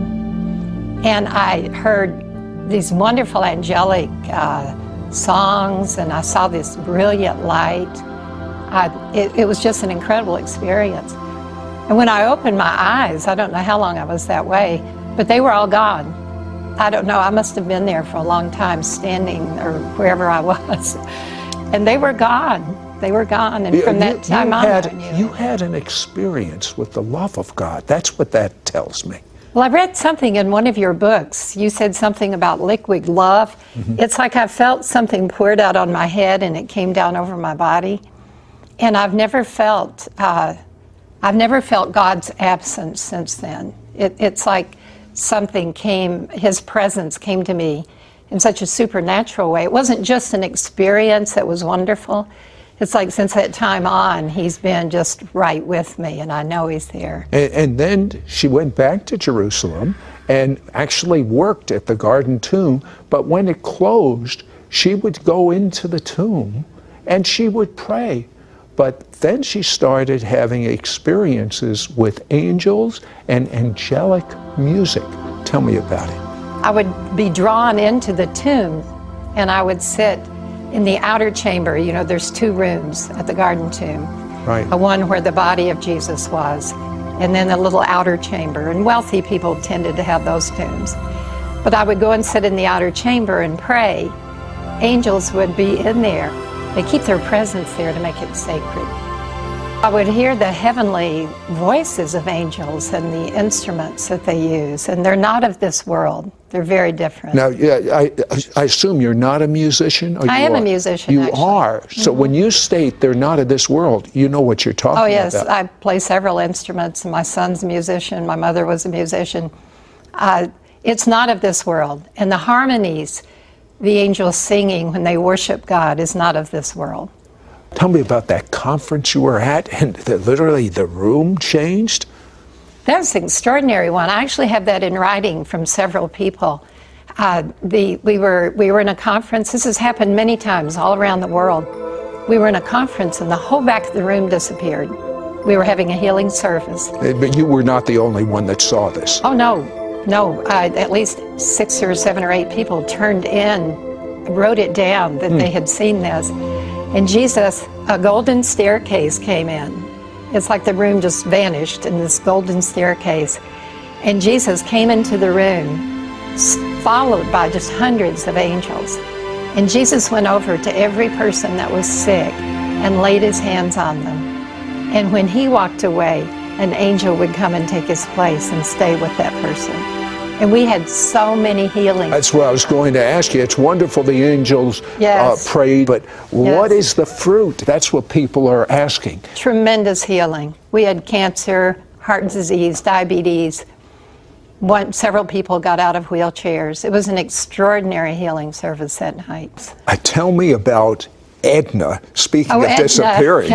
mine. And I heard these wonderful angelic uh, songs, and I saw this brilliant light. I, it, it was just an incredible experience. And when I opened my eyes, I don't know how long I was that way, but they were all gone. I don't know, I must have been there for a long time, standing or wherever I was. And they were gone. They were gone, and from You- that time you on, had, I knew. You had an experience with the love of God. That's what that tells me. Well, I read something in one of your books. You said something about liquid love. Mm-hmm. It's like I felt something poured out on my head, and it came down over my body. And I've never felt, uh, I've never felt God's absence since then. It, it's like something came, his presence came to me in such a supernatural way. It wasn't just an experience that was wonderful. It's like since that time on, he's been just right with me, and I know he's there. And, and then she went back to Jerusalem and actually worked at the garden tomb. But when it closed, she would go into the tomb and she would pray. But then she started having experiences with angels and angelic music. Tell me about it. I would be drawn into the tomb, and I would sit in the outer chamber. You know, there's two rooms at the garden tomb. Right. The one where the body of Jesus was, and then a little outer chamber. And wealthy people tended to have those tombs. But I would go and sit in the outer chamber and pray. Angels would be in there. They keep their presence there to make it sacred. I would hear the heavenly voices of angels and the instruments that they use, and they're not of this world. They're very different. Now, yeah, I, I assume you're not a musician? Or I you am a are? musician, You actually. are. So when you state they're not of this world, you know what you're talking Oh, yes. about. I play several instruments. My son's a musician. My mother was a musician. Uh, it's not of this world. And the harmonies, the angels singing when they worship God, is not of this world. Tell me about that conference you were at, and the, literally the room changed. That was an extraordinary one. I actually have that in writing from several people. Uh, the, we, were, we were in a conference. This has happened many times all around the world. We were in a conference, and the whole back of the room disappeared. We were having a healing service. Uh, But you were not the only one that saw this. Oh, no, no. Uh, at least six or seven or eight people turned in, wrote it down that Hmm. they had seen this. And Jesus, a golden staircase came in. It's like the room just vanished in this golden staircase. And Jesus came into the room, s- followed by just hundreds of angels. And Jesus went over to every person that was sick and laid his hands on them. And when he walked away, an angel would come and take his place and stay with that person. And we had so many healings. That's what I was going to ask you. It's wonderful the angels Yes. uh, prayed, but what Yes. is the fruit? That's what people are asking. Tremendous healing. We had cancer, heart disease, diabetes. One, several people got out of wheelchairs. It was an extraordinary healing service that night. Uh, tell me about Edna, speaking Oh, of Edna. disappearing.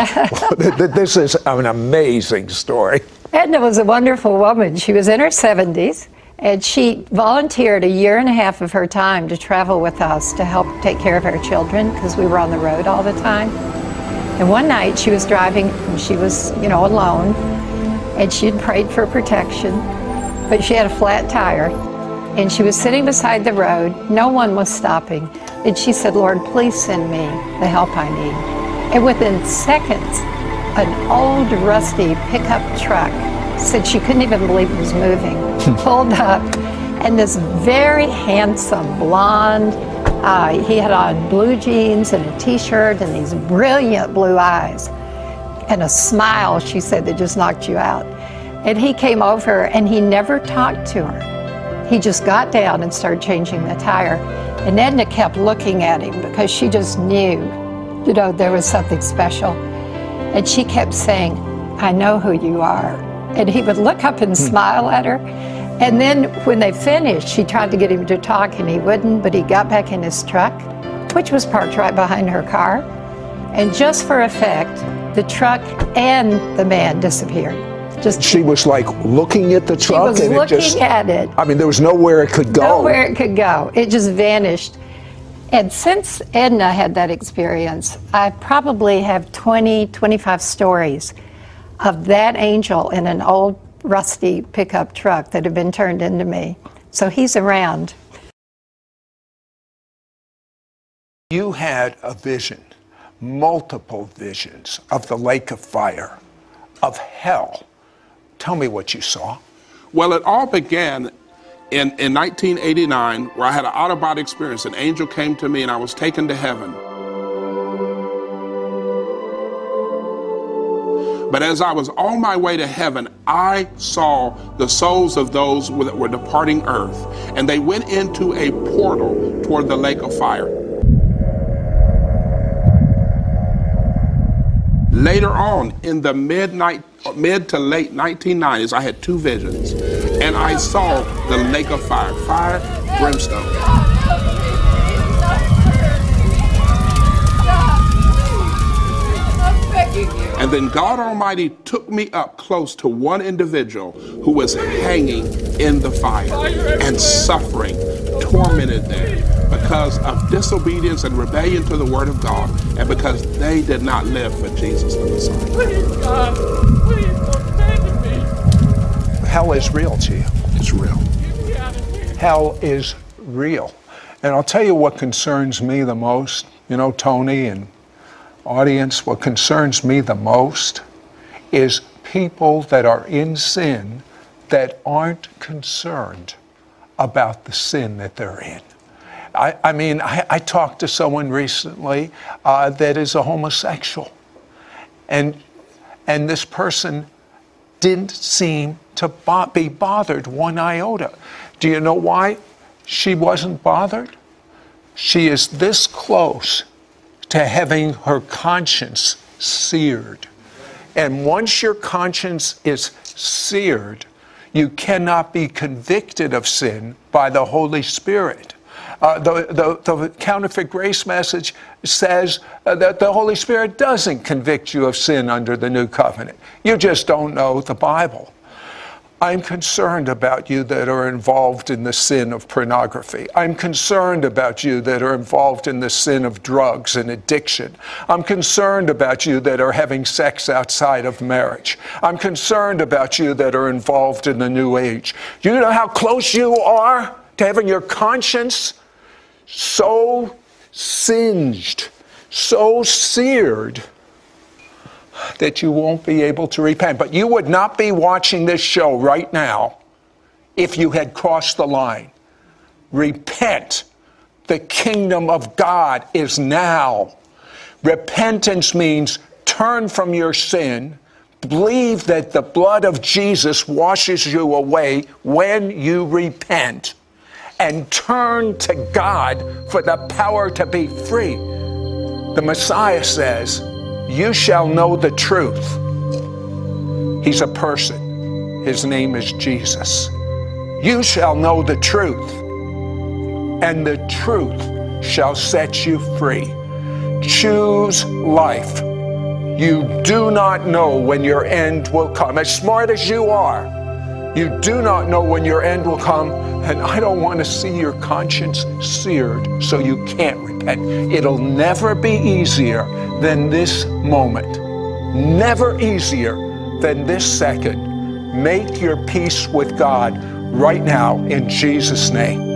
This is an amazing story. Edna was a wonderful woman. She was in her seventies, and she volunteered a year and a half of her time to travel with us to help take care of our children because we were on the road all the time. And one night she was driving, and she was, you know, alone, and she had prayed for protection, but she had a flat tire, and she was sitting beside the road. No one was stopping. And she said, Lord, please send me the help I need. And within seconds, an old rusty pickup truck, said she couldn't even believe it was moving, pulled up, and this very handsome blonde, uh, he had on blue jeans and a t-shirt and these brilliant blue eyes and a smile, she said, that just knocked you out. And he came over and he never talked to her. He just got down and started changing the tire. And Edna kept looking at him because she just knew, you know, there was something special. And she kept saying, I know who you are. And he would look up and smile at her. And then when they finished, she tried to get him to talk and he wouldn't, but he got back in his truck, which was parked right behind her car. And just for effect, the truck and the man disappeared. Just She was like looking at the she truck was and looking it just, at it. I mean, there was nowhere it could go. Nowhere it could go. It just vanished. And since Edna had that experience, I probably have twenty, twenty-five stories of that angel in an old rusty pickup truck that have been turned into me. So he's around. You had a vision, multiple visions of the lake of fire, of hell. Tell me what you saw. Well, it all began in, in nineteen eighty-nine, where I had an out-of-body experience. An angel came to me and I was taken to heaven. But as I was on my way to heaven, I saw the souls of those that were departing earth, and they went into a portal toward the lake of fire. Later on, in the midnight, mid to late nineteen nineties, I had two visions, and I saw the lake of fire, fire, brimstone. And then God Almighty took me up close to one individual who was hanging in the fire and suffering, tormented there because of disobedience and rebellion to the Word of God, and because they did not live for Jesus the Messiah. Please, God, please don't abandon me. Hell is real to you. It's real. Get me out of here. Hell is real. And I'll tell you what concerns me the most, you know, Tony and audience, what concerns me the most is people that are in sin that aren't concerned about the sin that they're in. I, I mean, I, I talked to someone recently uh, that is a homosexual, and and this person didn't seem to bo- be bothered one iota. Do you know why she wasn't bothered? She is this close to having her conscience seared. And once your conscience is seared, you cannot be convicted of sin by the Holy Spirit. Uh, the, the, the counterfeit grace message says uh, that the Holy Spirit doesn't convict you of sin under the new covenant. You just don't know the Bible. I'm concerned about you that are involved in the sin of pornography. I'm concerned about you that are involved in the sin of drugs and addiction. I'm concerned about you that are having sex outside of marriage. I'm concerned about you that are involved in the New Age. Do you know how close you are to having your conscience so singed, so seared, that you won't be able to repent? But you would not be watching this show right now if you had crossed the line. Repent. The kingdom of God is now. Repentance means turn from your sin, believe that the blood of Jesus washes you away when you repent and turn to God for the power to be free. The Messiah says, you shall know the truth. He's a person. His name is Jesus. You shall know the truth, and the truth shall set you free. Choose life. You do not know when your end will come. As smart as you are, you do not know when your end will come, and I don't want to see your conscience seared so you can't repent. It'll never be easier than this moment. Never easier than this second. Make your peace with God right now in Jesus' name.